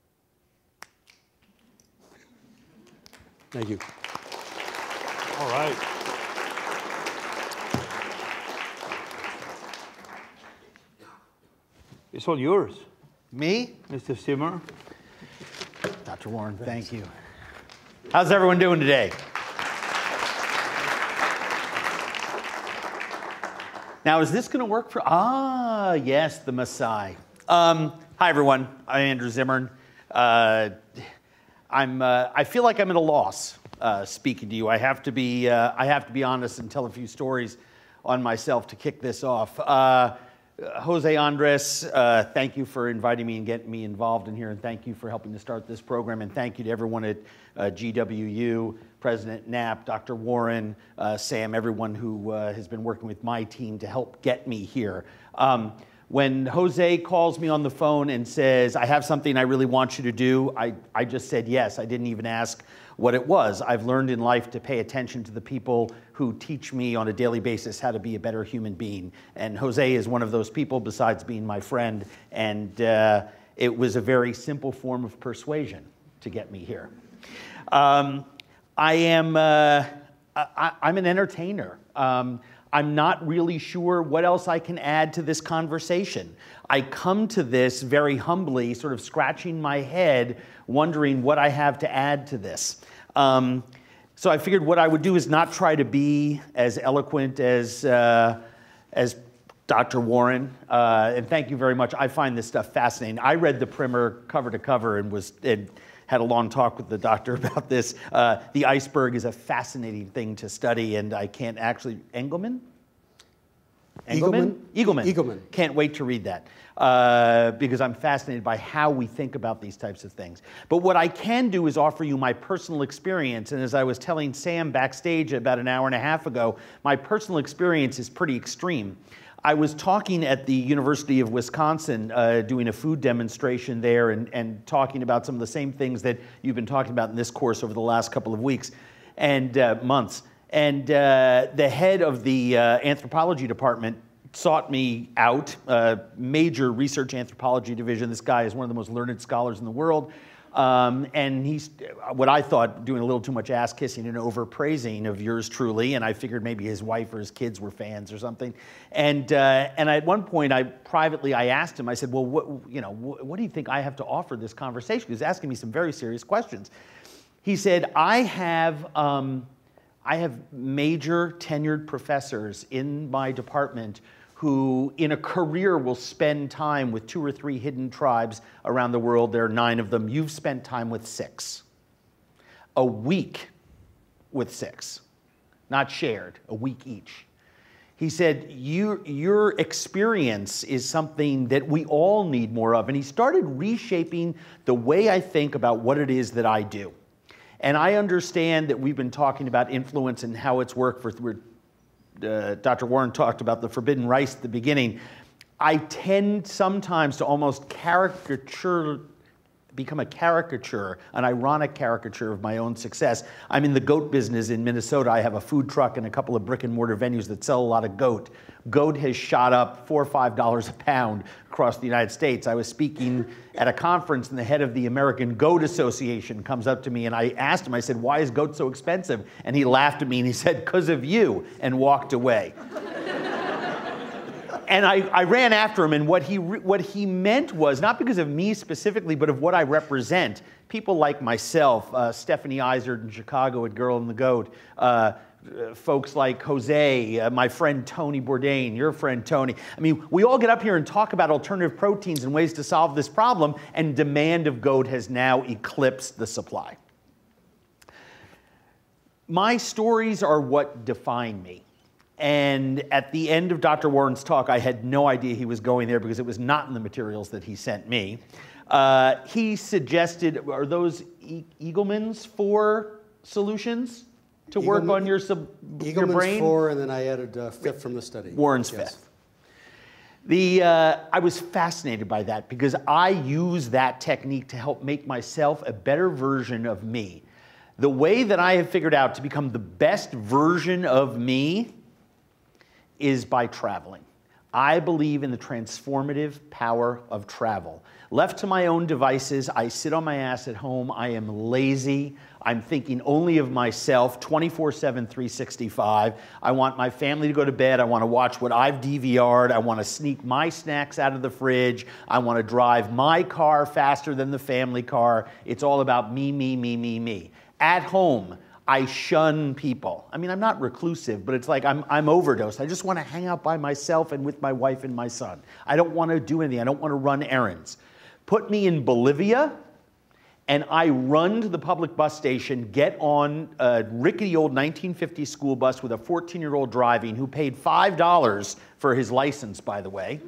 B: Thank you.
A: All right. It's all yours.
L: Me?
A: Mr. Simmer.
L: Dr. Warren, thank you. How's everyone doing today? Now, is this going to work for... Ah, yes, the Messiah. Hi, everyone. I'm Andrew Zimmern. I feel like I'm at a loss speaking to you. I have to be honest and tell a few stories on myself to kick this off. Jose, Andres, thank you for inviting me and getting me involved in here, and thank you for helping to start this program, and thank you to everyone at GWU, President Knapp, Dr. Warren, Sam, everyone who has been working with my team to help get me here. When Jose calls me on the phone and says, I have something I really want you to do, I just said yes. I didn't even ask what it was. I've learned in life to pay attention to the people who teach me on a daily basis how to be a better human being. And Jose is one of those people besides being my friend. And it was a very simple form of persuasion to get me here. I'm an entertainer. I'm not really sure what else I can add to this conversation. I come to this very humbly, sort of scratching my head, wondering what I have to add to this. So I figured what I would do is not try to be as eloquent as Dr. Warren. And thank you very much. I find this stuff fascinating. I read the primer cover to cover and had a long talk with the doctor about this. The iceberg is a fascinating thing to study, and I can't actually... Engelman? Eagleman. Can't wait to read that because I'm fascinated by how we think about these types of things. But what I can do is offer you my personal experience. And as I was telling Sam backstage about an hour and a half ago, my personal experience is pretty extreme. I was talking at the University of Wisconsin, doing a food demonstration there and talking about some of the same things that you've been talking about in this course over the last couple of weeks and months. And the head of the anthropology department sought me out, major research anthropology division. This guy is one of the most learned scholars in the world. And he's, what I thought, doing a little too much ass kissing and overpraising of yours truly. And I figured maybe his wife or his kids were fans or something. And at one point, I asked him, I said, well, what do you think I have to offer this conversation? He was asking me some very serious questions. He said, I have major tenured professors in my department who in a career will spend time with 2 or 3 hidden tribes around the world. There are 9 of them. You've spent time with 6. A week with 6. Not shared, a week each. He said, your experience is something that we all need more of. And he started reshaping the way I think about what it is that I do. And I understand that we've been talking about influence and how it's worked for, Dr. Warren talked about the forbidden rice at the beginning. I tend sometimes to almost become a caricature, an ironic caricature of my own success. I'm in the goat business in Minnesota. I have a food truck and a couple of brick and mortar venues that sell a lot of goat. Goat has shot up $4 or $5 a pound across the United States. I was speaking at a conference and the head of the American Goat Association comes up to me and I asked him, I said, why is goat so expensive? And he laughed at me and he said, because of you, and walked away. And I ran after him, and what he meant was, not because of me specifically, but of what I represent. People like myself, Stephanie Izard in Chicago at Girl and the Goat, folks like José, my friend Tony Bourdain, your friend Tony. I mean, we all get up here and talk about alternative proteins and ways to solve this problem, and demand of goat has now eclipsed the supply. My stories are what define me. And at the end of Dr. Warren's talk, I had no idea he was going there because it was not in the materials that he sent me. He suggested, are those Eagleman's 4 solutions to work on your brain?
B: Eagleman's 4, and then I added 5th from the study.
L: Warren's 5th. I was fascinated by that because I use that technique to help make myself a better version of me. The way that I have figured out to become the best version of me is by traveling. I believe in the transformative power of travel. Left to my own devices, I sit on my ass at home, I am lazy, I'm thinking only of myself 24/7, 365. I want my family to go to bed, I want to watch what I've DVR'd, I want to sneak my snacks out of the fridge, I want to drive my car faster than the family car. It's all about me, me, me, me, me. At home, I shun people. I mean, I'm not reclusive, but it's like I'm overdosed. I just want to hang out by myself and with my wife and my son. I don't want to do anything. I don't want to run errands. Put me in Bolivia, and I run to the public bus station, get on a rickety old 1950 school bus with a 14-year-old driving who paid $5 for his license, by the way.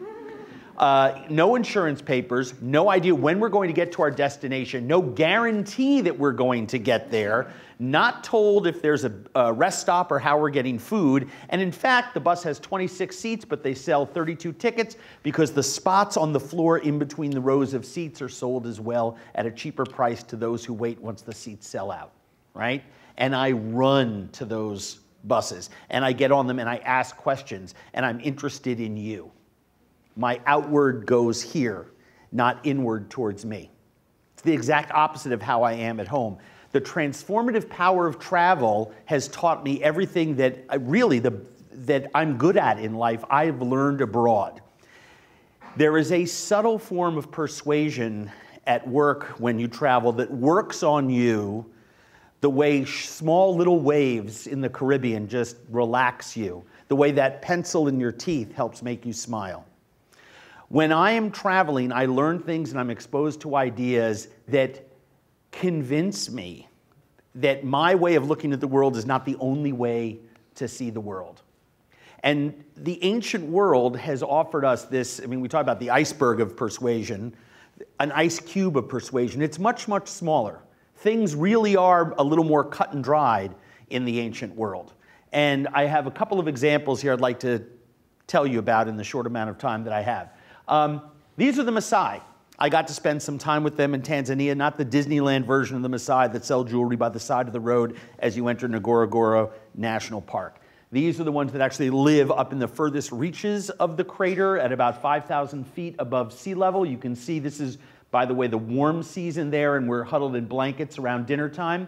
L: No insurance papers, no idea when we're going to get to our destination, no guarantee that we're going to get there, not told if there's a rest stop or how we're getting food. And in fact, the bus has 26 seats, but they sell 32 tickets because the spots on the floor in between the rows of seats are sold as well at a cheaper price to those who wait once the seats sell out, right? And I run to those buses, and I get on them, and I ask questions, and I'm interested in you. My outward goes here, not inward towards me. It's the exact opposite of how I am at home. The transformative power of travel has taught me everything that that I'm good at in life, I've learned abroad. There is a subtle form of persuasion at work when you travel that works on you the way small little waves in the Caribbean just relax you, the way that pencil in your teeth helps make you smile. When I am traveling, I learn things and I'm exposed to ideas that convince me that my way of looking at the world is not the only way to see the world. And the ancient world has offered us this, I mean, we talk about the iceberg of persuasion, an ice cube of persuasion. It's much, much smaller. Things really are a little more cut and dried in the ancient world. And I have a couple of examples here I'd like to tell you about in the short amount of time that I have. These are the Maasai. I got to spend some time with them in Tanzania, not the Disneyland version of the Maasai that sell jewelry by the side of the road as you enter Ngorongoro National Park. These are the ones that actually live up in the furthest reaches of the crater at about 5,000 feet above sea level. You can see this is, by the way, the warm season there, and we're huddled in blankets around dinner time.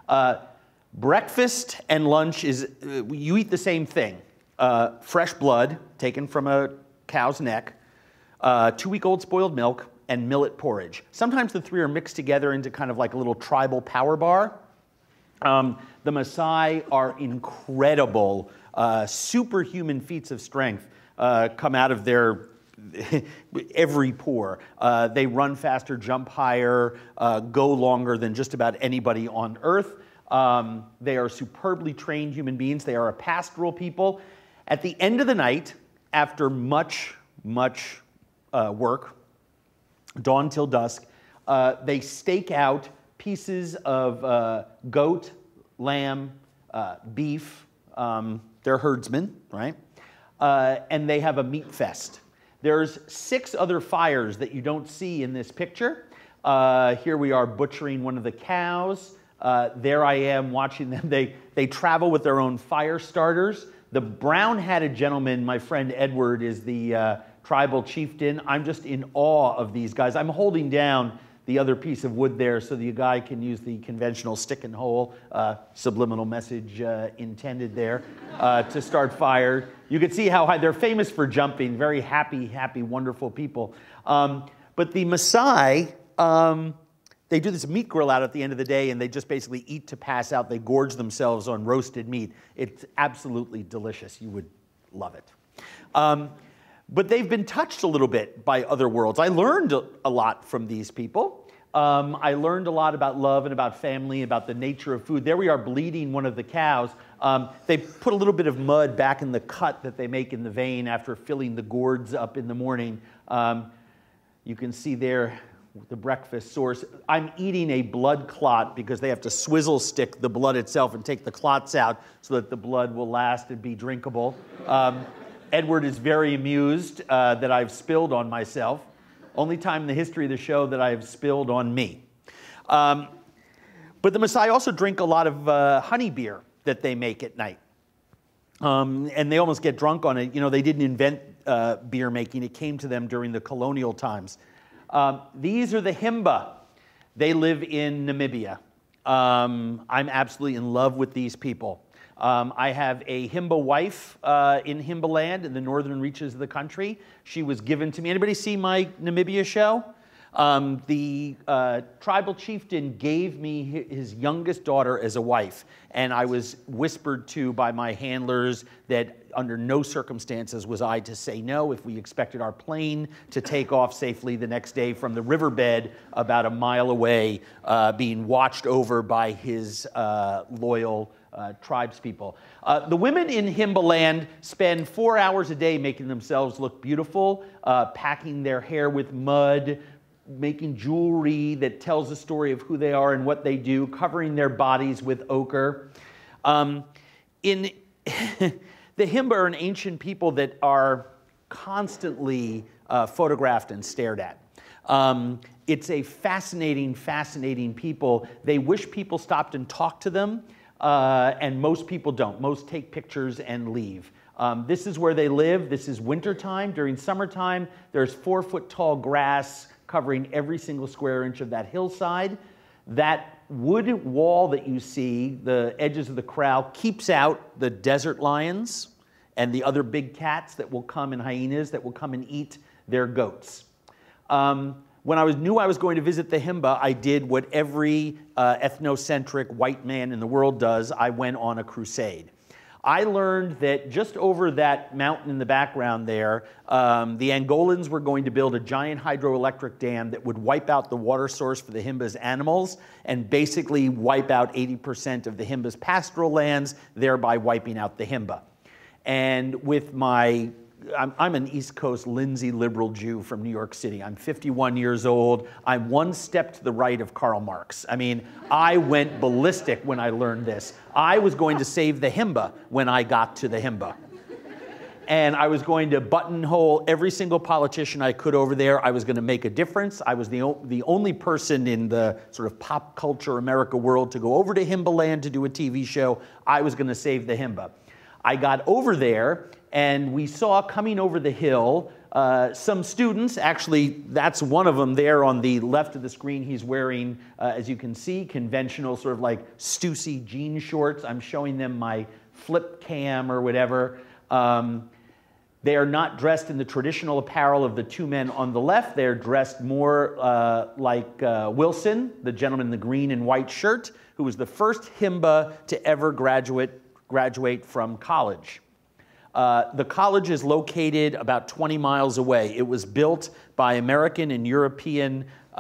L: Breakfast and lunch is, you eat the same thing. Fresh blood taken from a cow's neck, 2-week-old spoiled milk, and millet porridge. Sometimes the three are mixed together into kind of like a little tribal power bar. The Maasai are incredible, superhuman feats of strength come out of their every pore. They run faster, jump higher, go longer than just about anybody on Earth. They are superbly trained human beings. They are a pastoral people. At the end of the night, after much work, dawn till dusk, they stake out pieces of goat, lamb, beef. They're herdsmen, right? And they have a meat fest. There's 6 other fires that you don't see in this picture. Here we are butchering one of the cows. There I am watching them. They travel with their own fire starters. The brown-hatted gentleman, my friend Edward, is the tribal chieftain. I'm just in awe of these guys. I'm holding down the other piece of wood there so the guy can use the conventional stick and hole, subliminal message intended there, to start fire. You can see how high they're famous for jumping, very happy, wonderful people. But the Maasai, they do this meat grill out at the end of the day, and they just basically eat to pass out. They gorge themselves on roasted meat. It's absolutely delicious. You would love it. But they've been touched a little bit by other worlds. I learned a lot from these people. I learned a lot about love and about family, about the nature of food. There we are bleeding one of the cows. They put a little bit of mud back in the cut that they make in the vein after filling the gourds up in the morning. You can see there the breakfast source. I'm eating a blood clot because they have to swizzle stick the blood itself and take the clots out so that the blood will last and be drinkable. Edward is very amused that I've spilled on myself. Only time in the history of the show that I've spilled on me. But the Maasai also drink a lot of honey beer that they make at night. And they almost get drunk on it. You know, they didn't invent beer making. It came to them during the colonial times. These are the Himba. They live in Namibia. I'm absolutely in love with these people. I have a Himba wife in Himba land in the northern reaches of the country. She was given to me. Anybody see my Namibia show? The tribal chieftain gave me his youngest daughter as a wife, and I was whispered to by my handlers that under no circumstances was I to say no if we expected our plane to take off safely the next day from the riverbed about a mile away, being watched over by his loyal tribespeople. The women in Himba land spend 4 hours a day making themselves look beautiful, packing their hair with mud, making jewelry that tells the story of who they are and what they do, covering their bodies with ochre. The Himba are an ancient people that are constantly photographed and stared at. It's a fascinating people. They wish people stopped and talked to them, and most people don't. Most take pictures and leave. This is where they live. This is wintertime. During summertime, there's 4-foot-tall grass covering every single square inch of that hillside. That wood wall that you see, the edges of the corral, keeps out the desert lions and the other big cats that will come, and hyenas that will come and eat their goats. When I knew I was going to visit the Himba, I did what every ethnocentric white man in the world does. I went on a crusade. I learned that just over that mountain in the background there, the Angolans were going to build a giant hydroelectric dam that would wipe out the water source for the Himba's animals and basically wipe out 80% of the Himba's pastoral lands, thereby wiping out the Himba. And with my I'm an East Coast Lindsay liberal Jew from New York City. I'm 51 years old. I'm one step to the right of Karl Marx. I mean, I went ballistic when I learned this. I was going to save the Himba when I got to the Himba. And I was going to buttonhole every single politician I could over there. I was going to make a difference. I was the only person in the sort of pop culture America world to go over to Himba land to do a TV show. I was going to save the Himba. I got over there, and we saw coming over the hill some students. Actually, that's one of them there on the left of the screen. He's wearing, as you can see, conventional sort of like Stussy jean shorts. I'm showing them my flip cam or whatever. They are not dressed in the traditional apparel of the two men on the left. They're dressed more like Wilson, the gentleman in the green and white shirt, who was the first Himba to ever graduate from college. The college is located about 20 miles away. It was built by American and European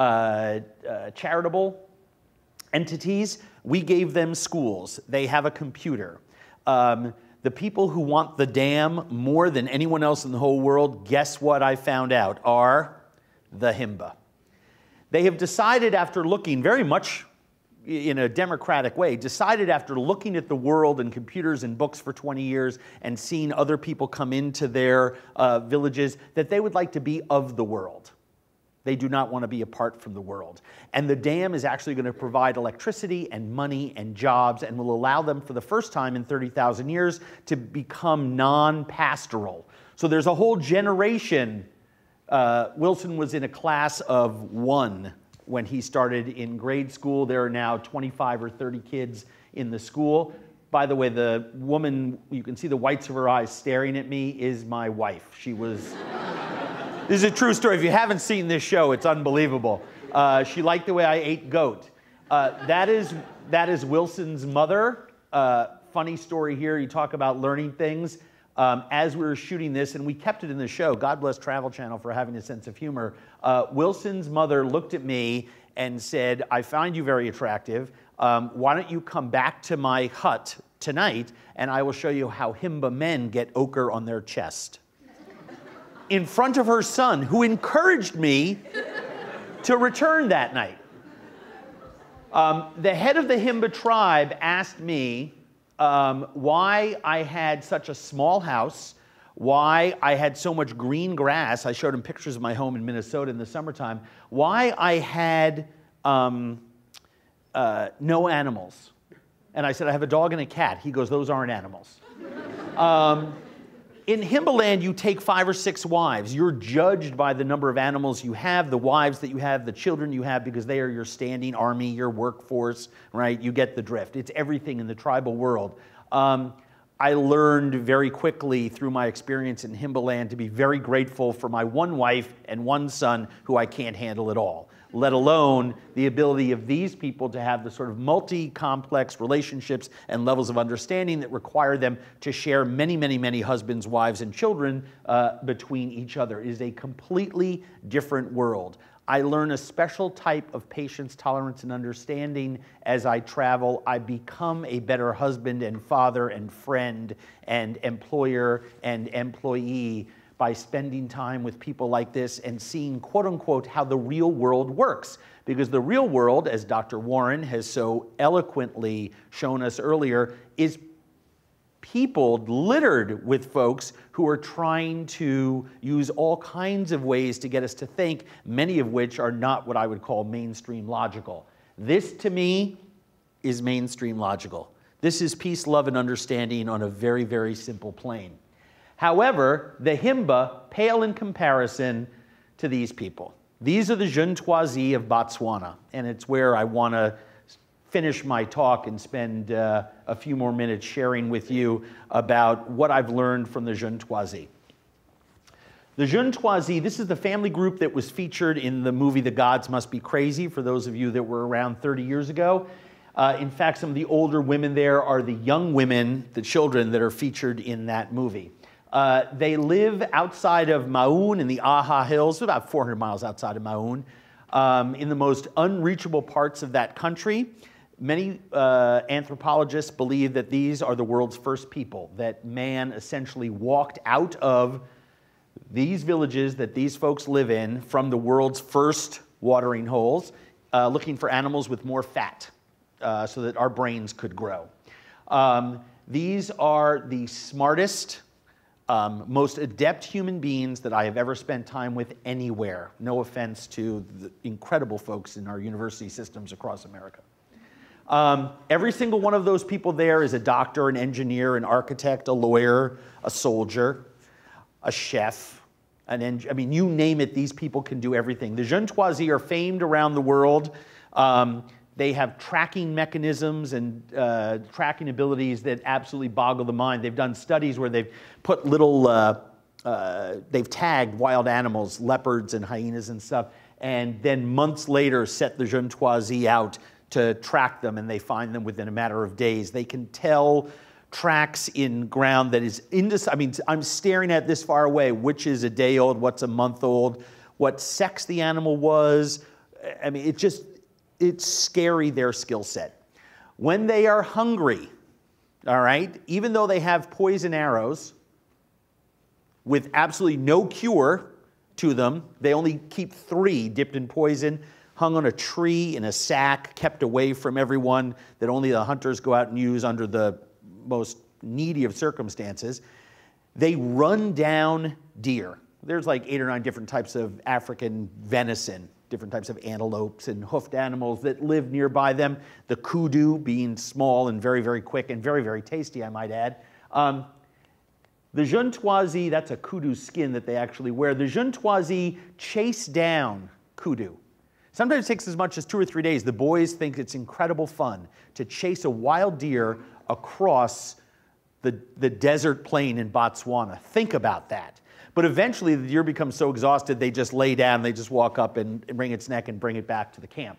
L: charitable entities. We gave them schools. They have a computer. the people who want the dam more than anyone else in the whole world, guess what I found out, are the Himba. They have decided, after looking very much in a democratic way, decided after looking at the world and computers and books for 20 years and seeing other people come into their villages, that they would like to be of the world. They do not want to be apart from the world. And the dam is actually going to provide electricity and money and jobs and will allow them for the first time in 30,000 years to become non-pastoral. So there's a whole generation. Wilson was in a class of 1 when he started in grade school. There are now 25 or 30 kids in the school. By the way, the woman, you can see the whites of her eyes staring at me, is my wife. She was... This is a true story. If you haven't seen this show, it's unbelievable. She liked the way I ate goat. That is Wilson's mother. Funny story here. You talk about learning things. As we were shooting this, and we kept it in the show, God bless Travel Channel for having a sense of humor, Wilson's mother looked at me and said, I find you very attractive. Why don't you come back to my hut tonight, and I will show you how Himba men get ochre on their chest. In front of her son, who encouraged me to return that night. The head of the Himba tribe asked me why I had such a small house, why I had so much green grass. I showed him pictures of my home in Minnesota in the summertime. Why I had no animals. And I said, I have a dog and a cat. He goes, those aren't animals. In Himbaland, you take 5 or 6 wives. You're judged by the number of animals you have, the wives that you have, the children you have, because they are your standing army, your workforce, right? You get the drift. It's everything in the tribal world. I learned very quickly through my experience in Himbaland to be very grateful for my 1 wife and 1 son who I can't handle at all, let alone the ability of these people to have the sort of multi-complex relationships and levels of understanding that require them to share many, many, many husbands, wives, and children between each other. It is a completely different world. I learn a special type of patience, tolerance, and understanding as I travel. I become a better husband and father and friend and employer and employee by spending time with people like this and seeing, quote unquote, how the real world works. Because the real world, as Dr. Warren has so eloquently shown us earlier, is peopled, littered with folks who are trying to use all kinds of ways to get us to think, many of which are not what I would call mainstream logical. This, to me, is mainstream logical. This is peace, love, and understanding on a very, very simple plane. However, the Himba pale in comparison to these people. These are the Jeune Toisie of Botswana, and it's where I want to finish my talk and spend a few more minutes sharing with you about what I've learned from the Jeune Toisie. The Jeune Toisie, this is the family group that was featured in the movie The Gods Must Be Crazy, for those of you that were around 30 years ago. In fact, some of the older women there are the young women, the children that are featured in that movie. They live outside of Maun in the Aha Hills, about 400 miles outside of Maun, in the most unreachable parts of that country. Many anthropologists believe that these are the world's first people, that man essentially walked out of these villages that these folks live in from the world's first watering holes, looking for animals with more fat so that our brains could grow. These are the smartest, most adept human beings that I have ever spent time with anywhere. No offense to the incredible folks in our university systems across America. Every single one of those people there is a doctor, an engineer, an architect, a lawyer, a soldier, a chef, I mean, you name it, these people can do everything. The Jeune Toisie are famed around the world. They have tracking mechanisms and tracking abilities that absolutely boggle the mind. They've done studies where they've put little, they've tagged wild animals, leopards and hyenas and stuff, and then months later set the Jeune Toisie out to track them, and they find them within a matter of days. They can tell tracks in ground that is I mean, I'm staring at this far away, which is a day old, what's a month old, what sex the animal was. I mean, it's scary, their skill set. When they are hungry, all right, even though they have poison arrows with absolutely no cure to them, they only keep 3 dipped in poison, hung on a tree in a sack, kept away from everyone, that only the hunters go out and use under the most needy of circumstances. They run down deer. There's like 8 or 9 different types of African venison, different types of antelopes and hoofed animals that live nearby them. The kudu being small and very, very quick and very, very tasty, I might add. The Juntoisie, that's a kudu skin that they actually wear. The Juntoisie chase down kudu. Sometimes it takes as much as 2 or 3 days. The boys think it's incredible fun to chase a wild deer across the desert plain in Botswana. Think about that. But eventually the deer becomes so exhausted they just lay down, they just walk up and wring its neck and bring it back to the camp.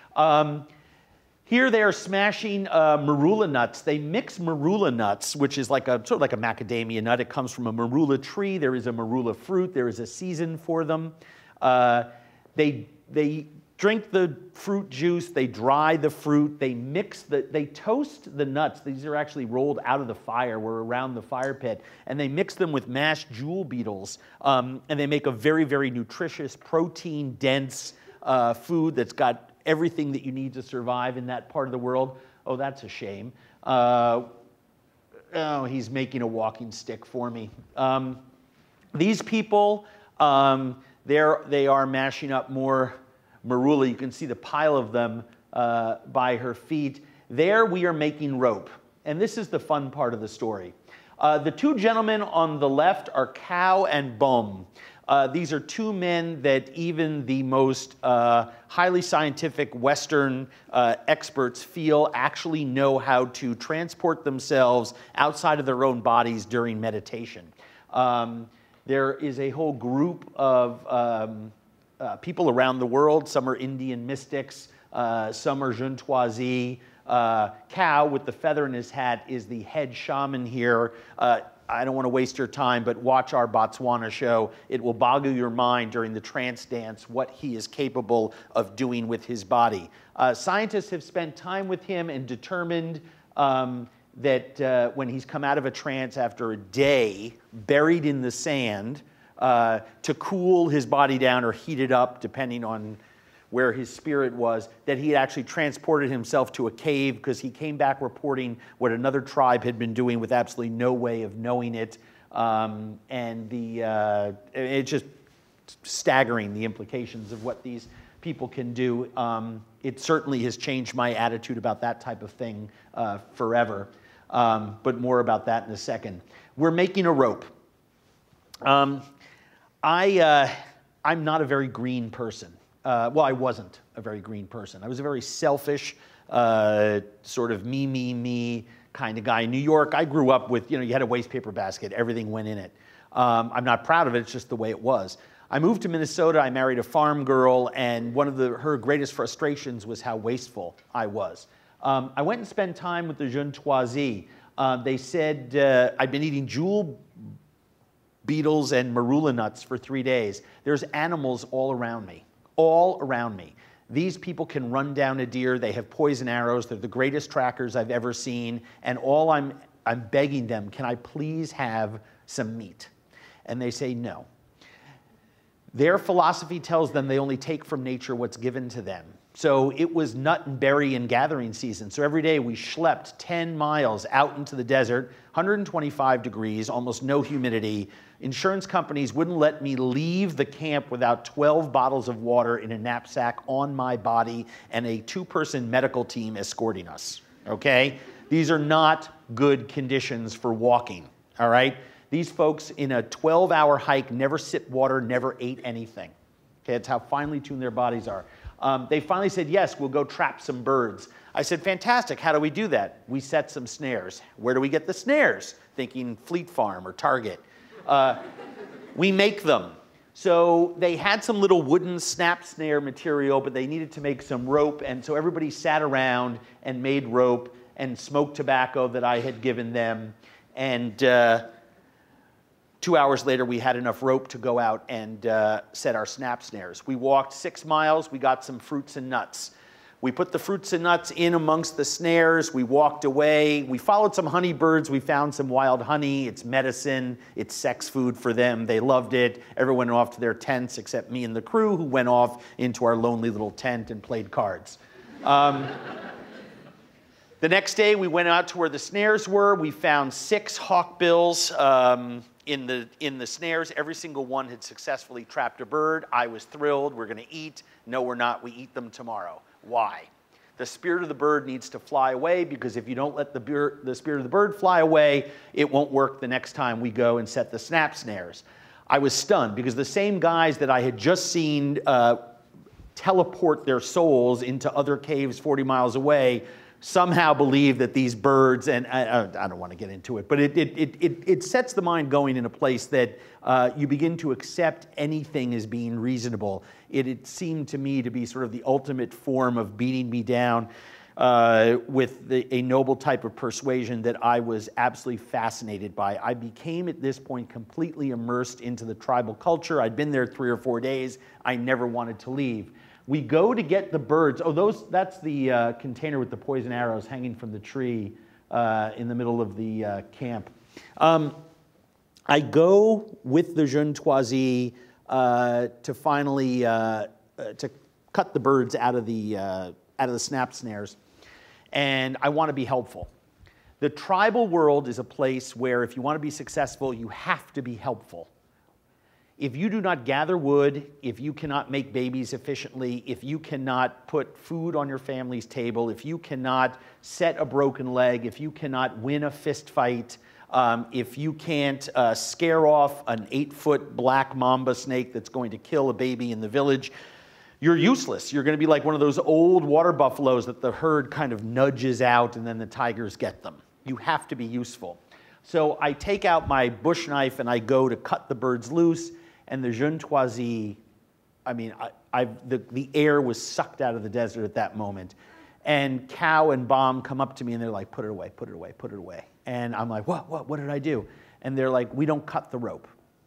L: Here they are smashing marula nuts. They mix marula nuts, which is like sort of like a macadamia nut. It comes from a marula tree. There is a marula fruit. There is a season for them. They drink the fruit juice, they dry the fruit, they toast the nuts. These are actually rolled out of the fire. We're around the fire pit. And they mix them with mashed jewel beetles. And they make a very, very nutritious, protein-dense food that's got everything that you need to survive in that part of the world. Oh, that's a shame. Oh, he's making a walking stick for me. These people, they are mashing up more marula. You can see the pile of them by her feet. There we are making rope. And this is the fun part of the story. The 2 gentlemen on the left are Cow and Bum. These are 2 men that even the most highly scientific Western experts feel actually know how to transport themselves outside of their own bodies during meditation. There is a whole group of people around the world. Some are Indian mystics, some are Juntoisie. Cow with the feather in his hat is the head shaman here. I don't want to waste your time, but watch our Botswana show. It will boggle your mind during the trance dance what he is capable of doing with his body. Scientists have spent time with him and determined that when he's come out of a trance after a day buried in the sand, to cool his body down or heat it up, depending on where his spirit was, that he had actually transported himself to a cave because he came back reporting what another tribe had been doing with absolutely no way of knowing it. It's just staggering, the implications of what these people can do. It certainly has changed my attitude about that type of thing forever. But more about that in a second. We're making a rope. I'm not a very green person. Well, I wasn't a very green person. I was a very selfish, sort of me kind of guy. In New York, I grew up with, you had a waste paper basket. Everything went in it. I'm not proud of it. It's just the way it was. I moved to Minnesota. I married a farm girl, and one of her greatest frustrations was how wasteful I was. I went and spent time with the Juntoisie. They said I'd been eating jewel beetles and marula nuts for 3 days. There's animals all around me. All around me. These people can run down a deer. They have poison arrows. They're the greatest trackers I've ever seen. And all I'm begging them, can I please have some meat? And they say no. Their philosophy tells them they only take from nature what's given to them. So it was nut and berry and gathering season. So every day we schlepped 10 miles out into the desert, 125 degrees, almost no humidity. Insurance companies wouldn't let me leave the camp without 12 bottles of water in a knapsack on my body and a 2-person medical team escorting us, okay? These are not good conditions for walking, all right? These folks in a 12-hour hike never sipped water, never ate anything. Okay, that's how finely tuned their bodies are. They finally said, yes, we'll go trap some birds. I said, fantastic, how do we do that? We set some snares. Where do we get the snares? Thinking Fleet Farm or Target. We make them. So they had some little wooden snap snare material, but they needed to make some rope, and so everybody sat around and made rope and smoked tobacco that I had given them, and 2 hours later, we had enough rope to go out and set our snap snares. We walked 6 miles. We got some fruits and nuts. We put the fruits and nuts in amongst the snares. We walked away. We followed some honeybirds. We found some wild honey. It's medicine. It's sex food for them. They loved it. Everyone went off to their tents except me and the crew, who went off into our lonely little tent and played cards. The next day, we went out to where the snares were. We found 6 hawkbills in the snares. Every single one had successfully trapped a bird. I was thrilled. We're going to eat. No, we're not. We eat them tomorrow. Why? The spirit of the bird needs to fly away, because if you don't let the spirit of the bird fly away, it won't work the next time we go and set the snap snares. I was stunned, because the same guys that I had just seen teleport their souls into other caves 40 miles away somehow believe that these birds, and I don't want to get into it, but it sets the mind going in a place that you begin to accept anything as being reasonable. It seemed to me to be sort of the ultimate form of beating me down with a noble type of persuasion that I was absolutely fascinated by. I became at this point completely immersed into the tribal culture. I'd been there 3 or 4 days. I never wanted to leave. We go to get the birds. Oh, that's the container with the poison arrows hanging from the tree in the middle of the camp. I go with the jeune toisie to finally to cut the birds out of the snap snares, and I want to be helpful. The tribal world is a place where if you want to be successful, you have to be helpful. If you do not gather wood, if you cannot make babies efficiently, if you cannot put food on your family's table, if you cannot set a broken leg, if you cannot win a fist fight, if you can't scare off an 8-foot black mamba snake that's going to kill a baby in the village, you're useless. You're going to be like one of those old water buffaloes that the herd kind of nudges out and then the tigers get them. You have to be useful. So I take out my bush knife and I go to cut the birds loose. And the jeune toisie, I mean, the air was sucked out of the desert at that moment. And Cow and Bomb come up to me and they're like, put it away, put it away, put it away. And I'm like, what did I do? And they're like, we don't cut the rope.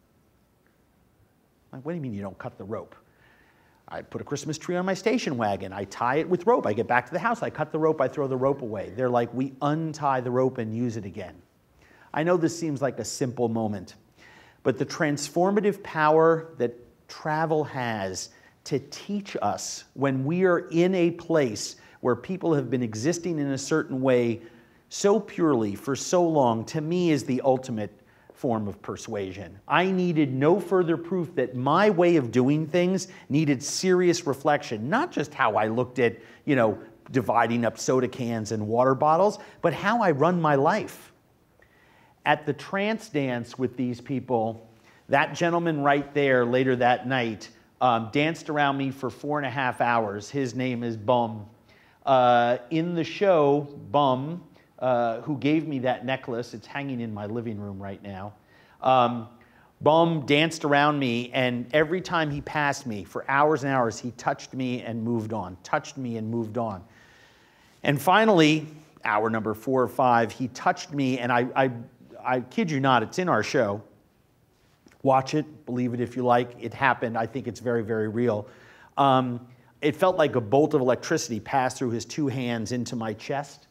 L: I'm like, what do you mean you don't cut the rope? I put a Christmas tree on my station wagon. I tie it with rope. I get back to the house. I cut the rope. I throw the rope away. They're like, we untie the rope and use it again. I know this seems like a simple moment, but the transformative power that travel has to teach us when we are in a place where people have been existing in a certain way so purely for so long, to me is the ultimate form of persuasion. I needed no further proof that my way of doing things needed serious reflection, not just how I looked at, dividing up soda cans and water bottles, but how I run my life. At the trance dance with these people, that gentleman right there later that night danced around me for 4.5 hours. His name is Bum. In the show, Bum, who gave me that necklace, it's hanging in my living room right now, Bum danced around me, and every time he passed me for hours and hours, he touched me and moved on, touched me and moved on. And finally, hour number 4 or 5, he touched me, and I kid you not, it's in our show. Watch it, believe it if you like. It happened. I think it's very, very real. It felt like a bolt of electricity passed through his 2 hands into my chest.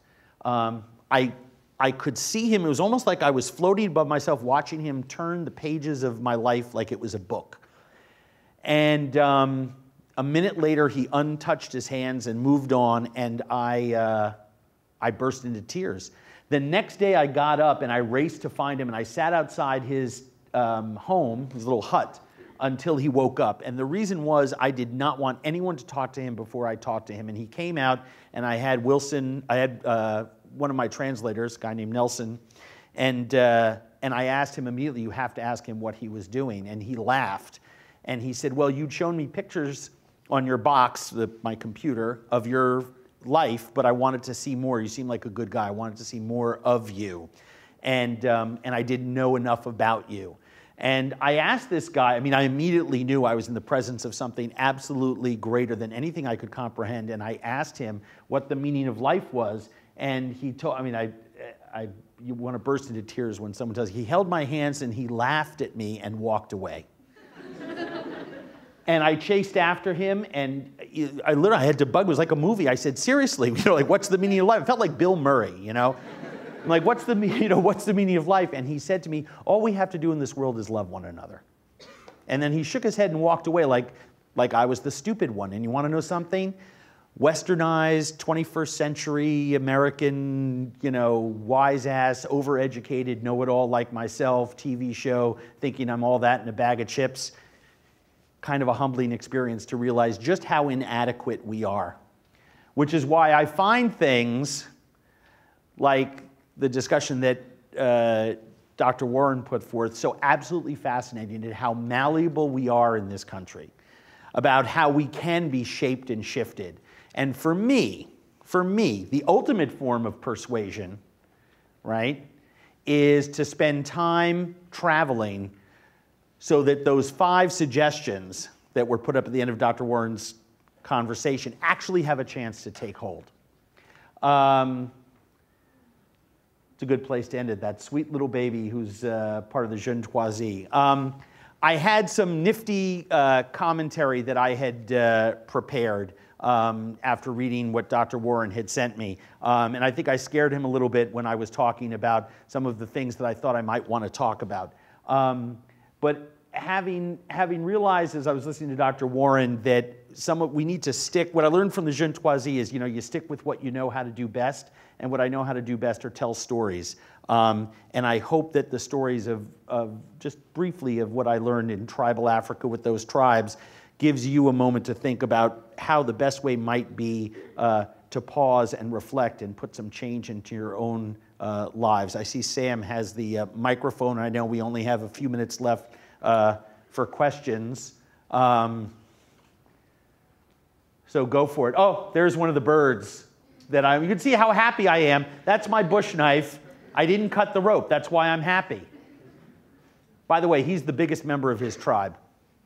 L: I could see him. It was almost like I was floating above myself, watching him turn the pages of my life like it was a book. And a minute later, he untouched his hands and moved on, and I burst into tears. The next day, I got up and I raced to find him, and I sat outside his home, his little hut, until he woke up. And the reason was I did not want anyone to talk to him before I talked to him. And he came out, and I had one of my translators, a guy named Nelson, and I asked him immediately, you have to ask him what he was doing. And he laughed. And he said, well, you'd shown me pictures on your box, my computer, of your life, but I wanted to see more. You seem like a good guy. I wanted to see more of you. And I didn't know enough about you. And I asked this guy, I immediately knew I was in the presence of something absolutely greater than anything I could comprehend. And I asked him what the meaning of life was. And he told, you want to burst into tears when someone tells you. He held my hands and he laughed at me and walked away. And I chased after him, and I literally had to bug. It was like a movie. I said, seriously, like, what's the meaning of life? It felt like Bill Murray, I'm like, what's the meaning of life? And he said to me, all we have to do in this world is love one another. And then he shook his head and walked away like I was the stupid one. And you want to know something? Westernized, 21st century American, wise ass, overeducated, know-it-all like myself, TV show, thinking I'm all that in a bag of chips. Kind of a humbling experience to realize just how inadequate we are. Which is why I find things like the discussion that Dr. Warren put forth so absolutely fascinating at how malleable we are in this country, about how we can be shaped and shifted. And for me, the ultimate form of persuasion, right, is to spend time traveling so that those 5 suggestions that were put up at the end of Dr. Warren's conversation actually have a chance to take hold. It's a good place to end it, that sweet little baby who's part of the jeune toisie. I had some nifty commentary that I had prepared after reading what Dr. Warren had sent me. And I think I scared him a little bit when I was talking about some of the things that I thought I might want to talk about. But having realized as I was listening to Dr. Warren that we need to stick, what I learned from the jeune toisie is, you stick with what you know how to do best, and what I know how to do best are tell stories. And I hope that the stories of just briefly of what I learned in tribal Africa with those tribes gives you a moment to think about how the best way might be to pause and reflect and put some change into your own lives. I see Sam has the microphone. I know we only have a few minutes left for questions. So go for it. Oh, there's one of the birds you can see how happy I am. That's my bush knife. I didn't cut the rope. That's why I'm happy. By the way, he's the biggest member of his tribe.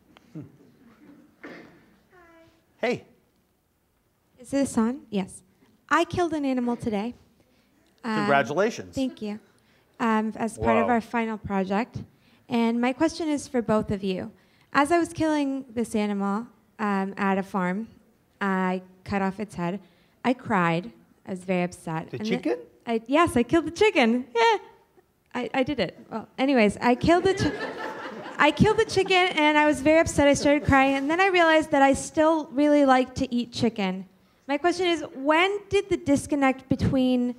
L: Hey.
M: Is this on? Yes. I killed an animal today.
L: Congratulations.
M: Thank you. As part of our final project. And my question is for both of you. As I was killing this animal at a farm, I cut off its head. I cried. I was very upset.
L: The chicken?
M: Yes, I killed the chicken. Yeah, I did it. Well, anyways, I killed the chicken, and I was very upset. I started crying, and then I realized that I still really like to eat chicken. My question is, when did the disconnect between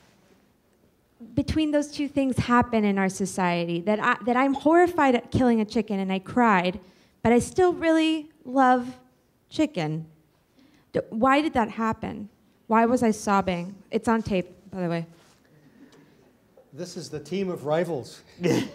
M: those two things happen in our society? That I'm horrified at killing a chicken, and I cried, but I still really love chicken. Why did that happen? Why was I sobbing? It's on tape, by the way.
B: This is the team of rivals.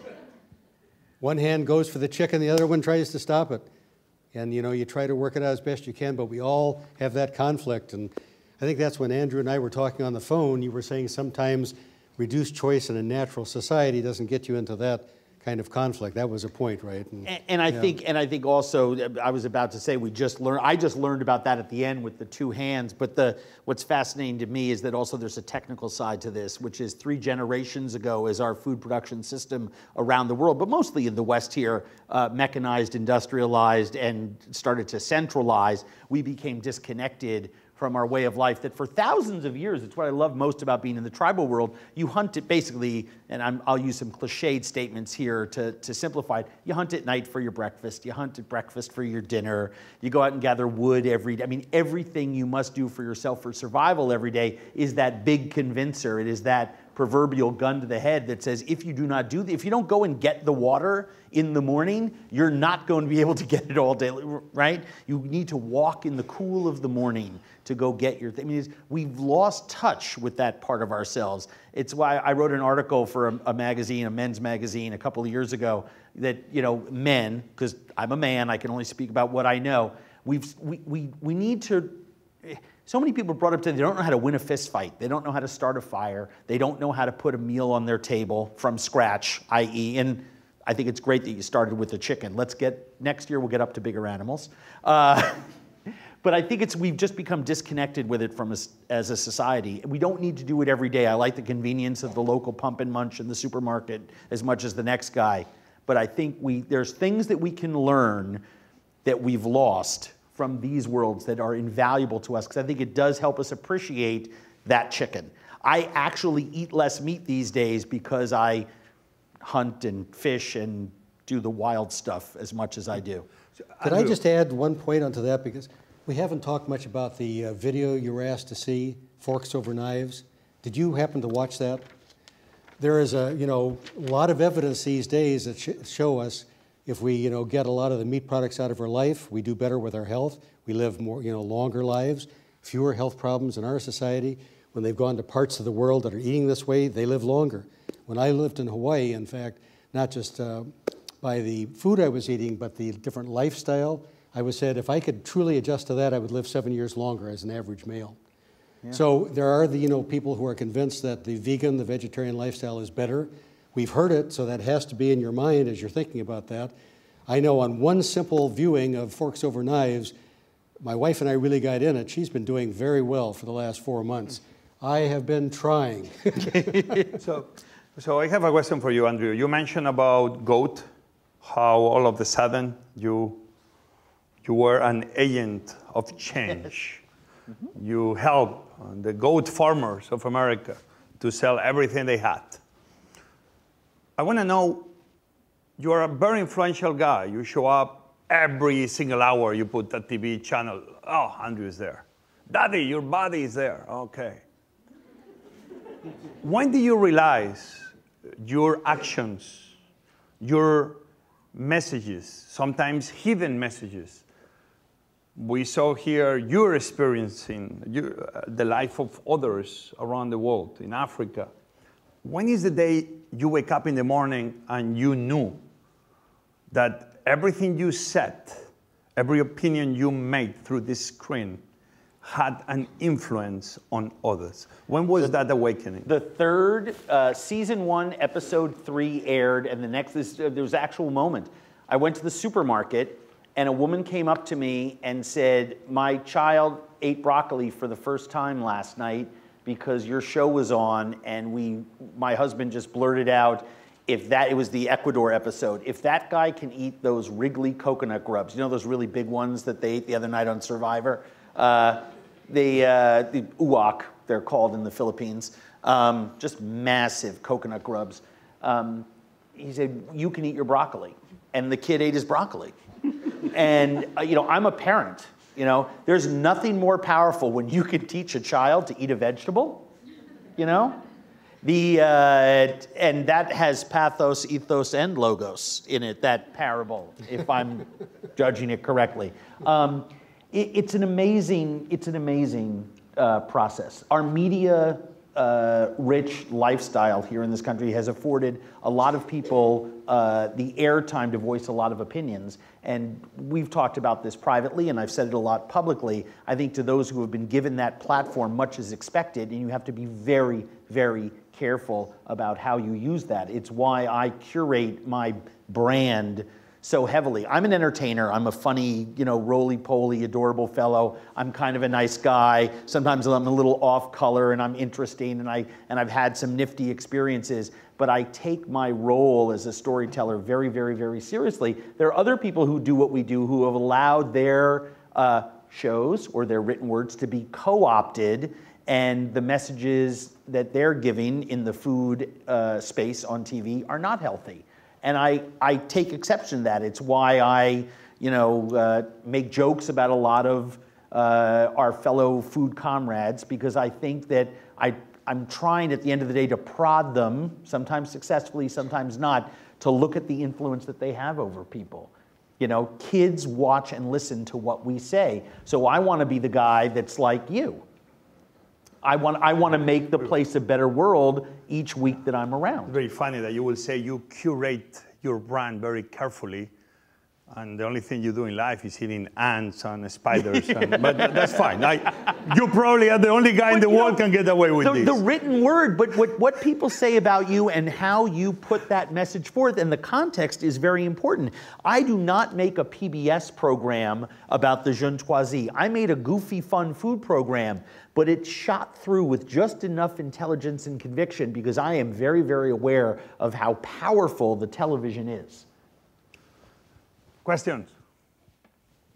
B: One hand goes for the chicken, the other one tries to stop it. And you try to work it out as best you can, but we all have that conflict. And I think that's when Andrew and I were talking on the phone. You were saying sometimes reduced choice in a natural society doesn't get you into that kind of conflict. That was a point, right?
L: And I think also, I was about to say, I just learned about that at the end with the 2 hands, but what's fascinating to me is that also there's a technical side to this, which is 3 generations ago as our food production system around the world, but mostly in the West here, mechanized, industrialized, and started to centralize, we became disconnected from our way of life that for thousands of years, it's what I love most about being in the tribal world, you hunt it basically, and I'll use some cliched statements here to simplify it, you hunt at night for your breakfast, you hunt at breakfast for your dinner, you go out and gather wood every day. I mean, everything you must do for yourself for survival every day is that big convincer. It is that proverbial gun to the head that says, if you do not do if you don't go and get the water in the morning, you're not going to be able to get it all day, right? You need to walk in the cool of the morning to go get your thing. I mean, we've lost touch with that part of ourselves. It's why I wrote an article for a magazine, a men's magazine, a couple of years ago that, men, because I'm a man, I can only speak about what I know. We need to. So many people brought up today, they don't know how to win a fist fight. They don't know how to start a fire. They don't know how to put a meal on their table from scratch, i.e., and I think it's great that you started with the chicken. Next year we'll get up to bigger animals. But I think we've just become disconnected with it as a society. We don't need to do it every day. I like the convenience of the local pump and munch in the supermarket as much as the next guy. But I think there's things that we can learn that we've lost from these worlds that are invaluable to us, because I think it does help us appreciate that chicken. I actually eat less meat these days because I hunt and fish and do the wild stuff as much as I do.
B: Could I just add one point onto that, because we haven't talked much about the video you were asked to see, Forks Over Knives. Did you happen to watch that? There is a lot of evidence these days that show us if we get a lot of the meat products out of our life, we do better with our health. We live more longer lives, fewer health problems in our society. When they've gone to parts of the world that are eating this way, they live longer. When I lived in Hawaii, in fact, not just by the food I was eating, but the different lifestyle, I was said if I could truly adjust to that, I would live 7 years longer as an average male. Yeah. So there are the people who are convinced that the vegan, the vegetarian lifestyle is better. We've heard it, so that has to be in your mind as you're thinking about that. I know on one simple viewing of Forks Over Knives, my wife and I really got in it. She's been doing very well for the last 4 months. I have been trying.
A: So I have a question for you, Andrew. You mentioned about goat, how all of a sudden you were an agent of change. You helped the goat farmers of America to sell everything they had. I want to know, you're a very influential guy. You show up every single hour, you put that TV channel. Oh, Andrew is there. Daddy, your body is there. Okay. When do you realize your actions, your messages, sometimes hidden messages, we saw here you're experiencing the life of others around the world, in Africa. When is the day you wake up in the morning and you knew that everything you said, every opinion you made through this screen had an influence on others? When was that awakening?
L: The third, season 1, episode 3 aired, and the next, there was an actual moment. I went to the supermarket, and a woman came up to me and said, my child ate broccoli for the first time last night because your show was on, and my husband just blurted out, it was the Ecuador episode, if that guy can eat those Wrigley coconut grubs, those really big ones that they ate the other night on Survivor? The uwak, they're called in the Philippines, just massive coconut grubs. He said, you can eat your broccoli. And the kid ate his broccoli. And, I'm a parent. There's nothing more powerful when you can teach a child to eat a vegetable, and that has pathos, ethos, and logos in it, that parable, if I'm judging it correctly. It's an amazing process. Our media rich lifestyle here in this country has afforded a lot of people the airtime to voice a lot of opinions. And we've talked about this privately, and I've said it a lot publicly. I think to those who have been given that platform, much is expected, and you have to be very, very careful about how you use that. It's why I curate my brand so heavily. I'm an entertainer. I'm a funny, roly-poly, adorable fellow. I'm kind of a nice guy. Sometimes I'm a little off color, and I'm interesting, and I've had some nifty experiences. But I take my role as a storyteller very, very, very seriously. There are other people who do what we do who have allowed their shows or their written words to be co-opted, and the messages that they're giving in the food space on TV are not healthy. And I take exception to that. It's why I, make jokes about a lot of our fellow food comrades, because I think that I'm trying at the end of the day to prod them, sometimes successfully, sometimes not, to look at the influence that they have over people. Kids watch and listen to what we say. So I want to be the guy that's like you. I want to make the place a better world each week that I'm around.
A: Very funny that you will say you curate your brand very carefully, and the only thing you do in life is eating ants and spiders. But that's fine. You probably are the only guy in the world can get away with this.
L: The written word, but what people say about you and how you put that message forth, and the context is very important. I do not make a PBS program about the Jeune-Toisie. I made a goofy, fun food program, but it's shot through with just enough intelligence and conviction, because I am very, very aware of how powerful the television is.
A: Questions?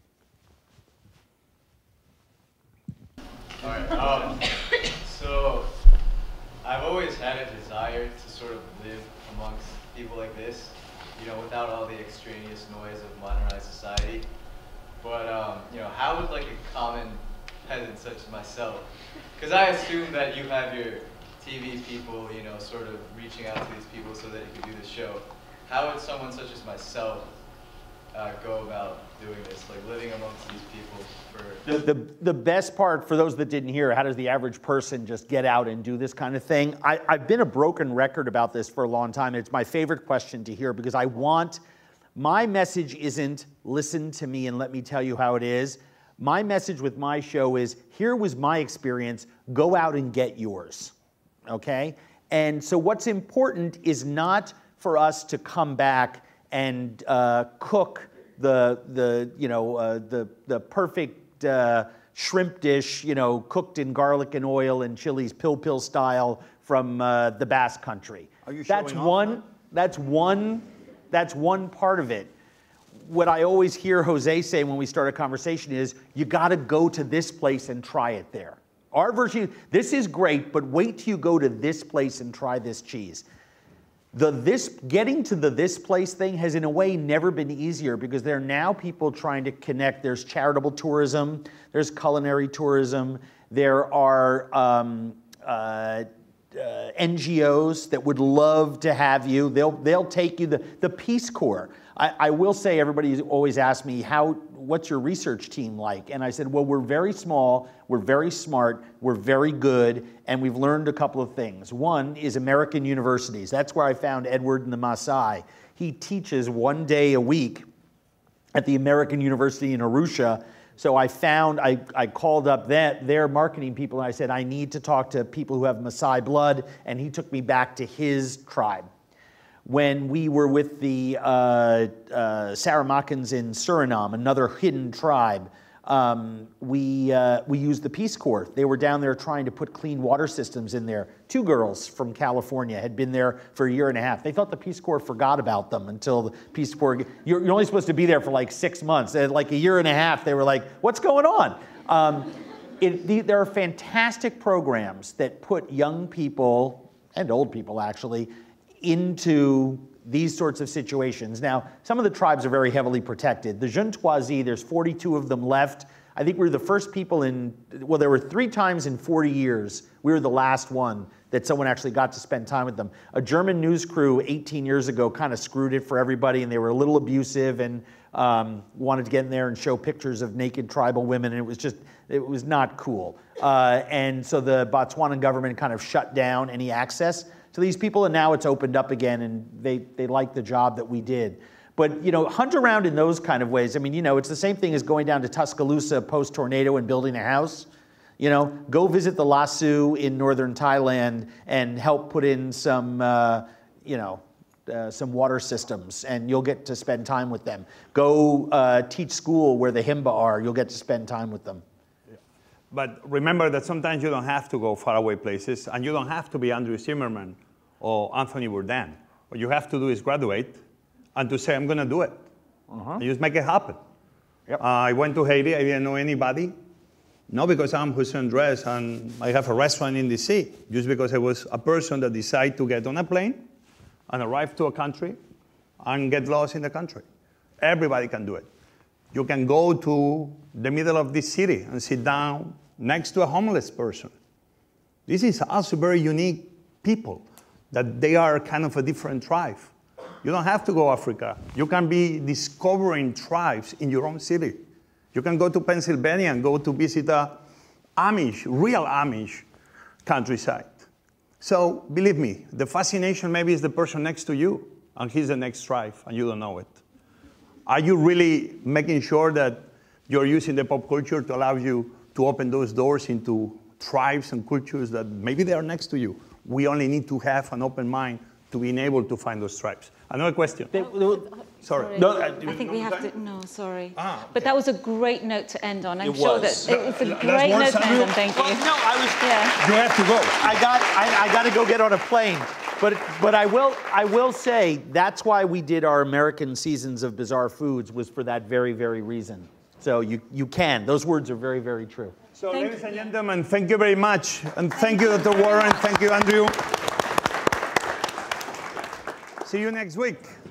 N: All right. So I've always had a desire to sort of live amongst people like this, you know, without all the extraneous noise of modernized society. But you know, how would like a common peasant such as myself, because I assume that you have your TV people, you know, sort of reaching out to these people so that you can do this show. How would someone such as myself go about doing this, like living amongst these people for...
L: The best part, for those that didn't hear, how does the average person just get out and do this kind of thing? I've been a broken record about this for a long time. It's my favorite question to hear because my message isn't listen to me and let me tell you how it is. My message with my show is, here was my experience, go out and get yours, okay? And so what's important is not for us to come back and cook the perfect shrimp dish, you know, cooked in garlic and oil and chilies, pill style from the Basque Country.
A: Are you
L: That's
A: showing off?
L: That's one part of it. What I always hear Jose say when we start a conversation is, you got to go to this place and try it there. Our version, this is great, but wait till you go to this place and try this cheese. Getting to the this place thing has in a way never been easier because there are now people trying to connect. There's charitable tourism, there's culinary tourism, there are NGOs that would love to have you. They'll take you, the Peace Corps. I will say, everybody always asks me, what's your research team like? And I said, well, we're very small, we're very smart, we're very good, and we've learned a couple of things. One is American universities. That's where I found Edward in the Maasai. He teaches 1 day a week at the American University in Arusha. So I called up their marketing people and I said, I need to talk to people who have Maasai blood, and he took me back to his tribe. When we were with the Saramakans in Suriname, another hidden tribe, we used the Peace Corps. They were down there trying to put clean water systems in there. 2 girls from California had been there for 1.5 years. They thought the Peace Corps forgot about them until the Peace Corps, you're only supposed to be there for like 6 months. At like 1.5 years, they were like, what's going on? There are fantastic programs that put young people, and old people actually, into these sorts of situations. Now, some of the tribes are very heavily protected. The Juntoisi, there's 42 of them left. I think we were the first people well, there were 3 times in 40 years, we were the last one that someone actually got to spend time with them. A German news crew 18 years ago kind of screwed it for everybody, and they were a little abusive and wanted to get in there and show pictures of naked tribal women, and it was not cool. And so the Botswana government kind of shut down any access to these people, and now it's opened up again, and they like the job that we did. But, you know, hunt around in those kind of ways. I mean, you know, it's the same thing as going down to Tuscaloosa post-tornado and building a house. You know, go visit the Lasu in northern Thailand and help put in some, some water systems, and you'll get to spend time with them. Go teach school where the Himba are. You'll get to spend time with them.
A: But remember that sometimes you don't have to go faraway places, and you don't have to be Andrew Zimmerman or Anthony Bourdain. What you have to do is graduate and to say, I'm going to do it. And just make it happen.
L: Yep.
A: I went to Haiti. I didn't know anybody. Not because I'm José Andrés and I have a restaurant in D.C., just because I was a person that decided to get on a plane and arrive to a country and get lost in the country. Everybody can do it. You can go to the middle of this city and sit down next to a homeless person. This is also very unique people, that they are kind of a different tribe. You don't have to go to Africa. You can be discovering tribes in your own city. You can go to Pennsylvania and go to visit a real Amish countryside. So believe me, the fascination maybe is the person next to you, and he's the next tribe, and you don't know it. Are you really making sure that you're using the pop culture to allow you to open those doors into tribes and cultures that maybe they are next to you? We only need to have an open mind to being able to find those tribes. Another question. Sorry.
O: No, I think we have to. No, sorry.
A: Okay.
O: But that was a great note to end on. I'm
L: It
O: sure
L: was.
O: that it's a great note to end on. Thank you.
L: Well, no,
O: Yeah.
A: You have to go.
L: I got to go get on a plane. But I will say that's why we did our American seasons of Bizarre Foods, was for that very, very reason. So you can. Those words are very, very true.
A: So, ladies and gentlemen, thank you very much. And thank you, Dr. Warren. Thank you, Andrew. See you next week.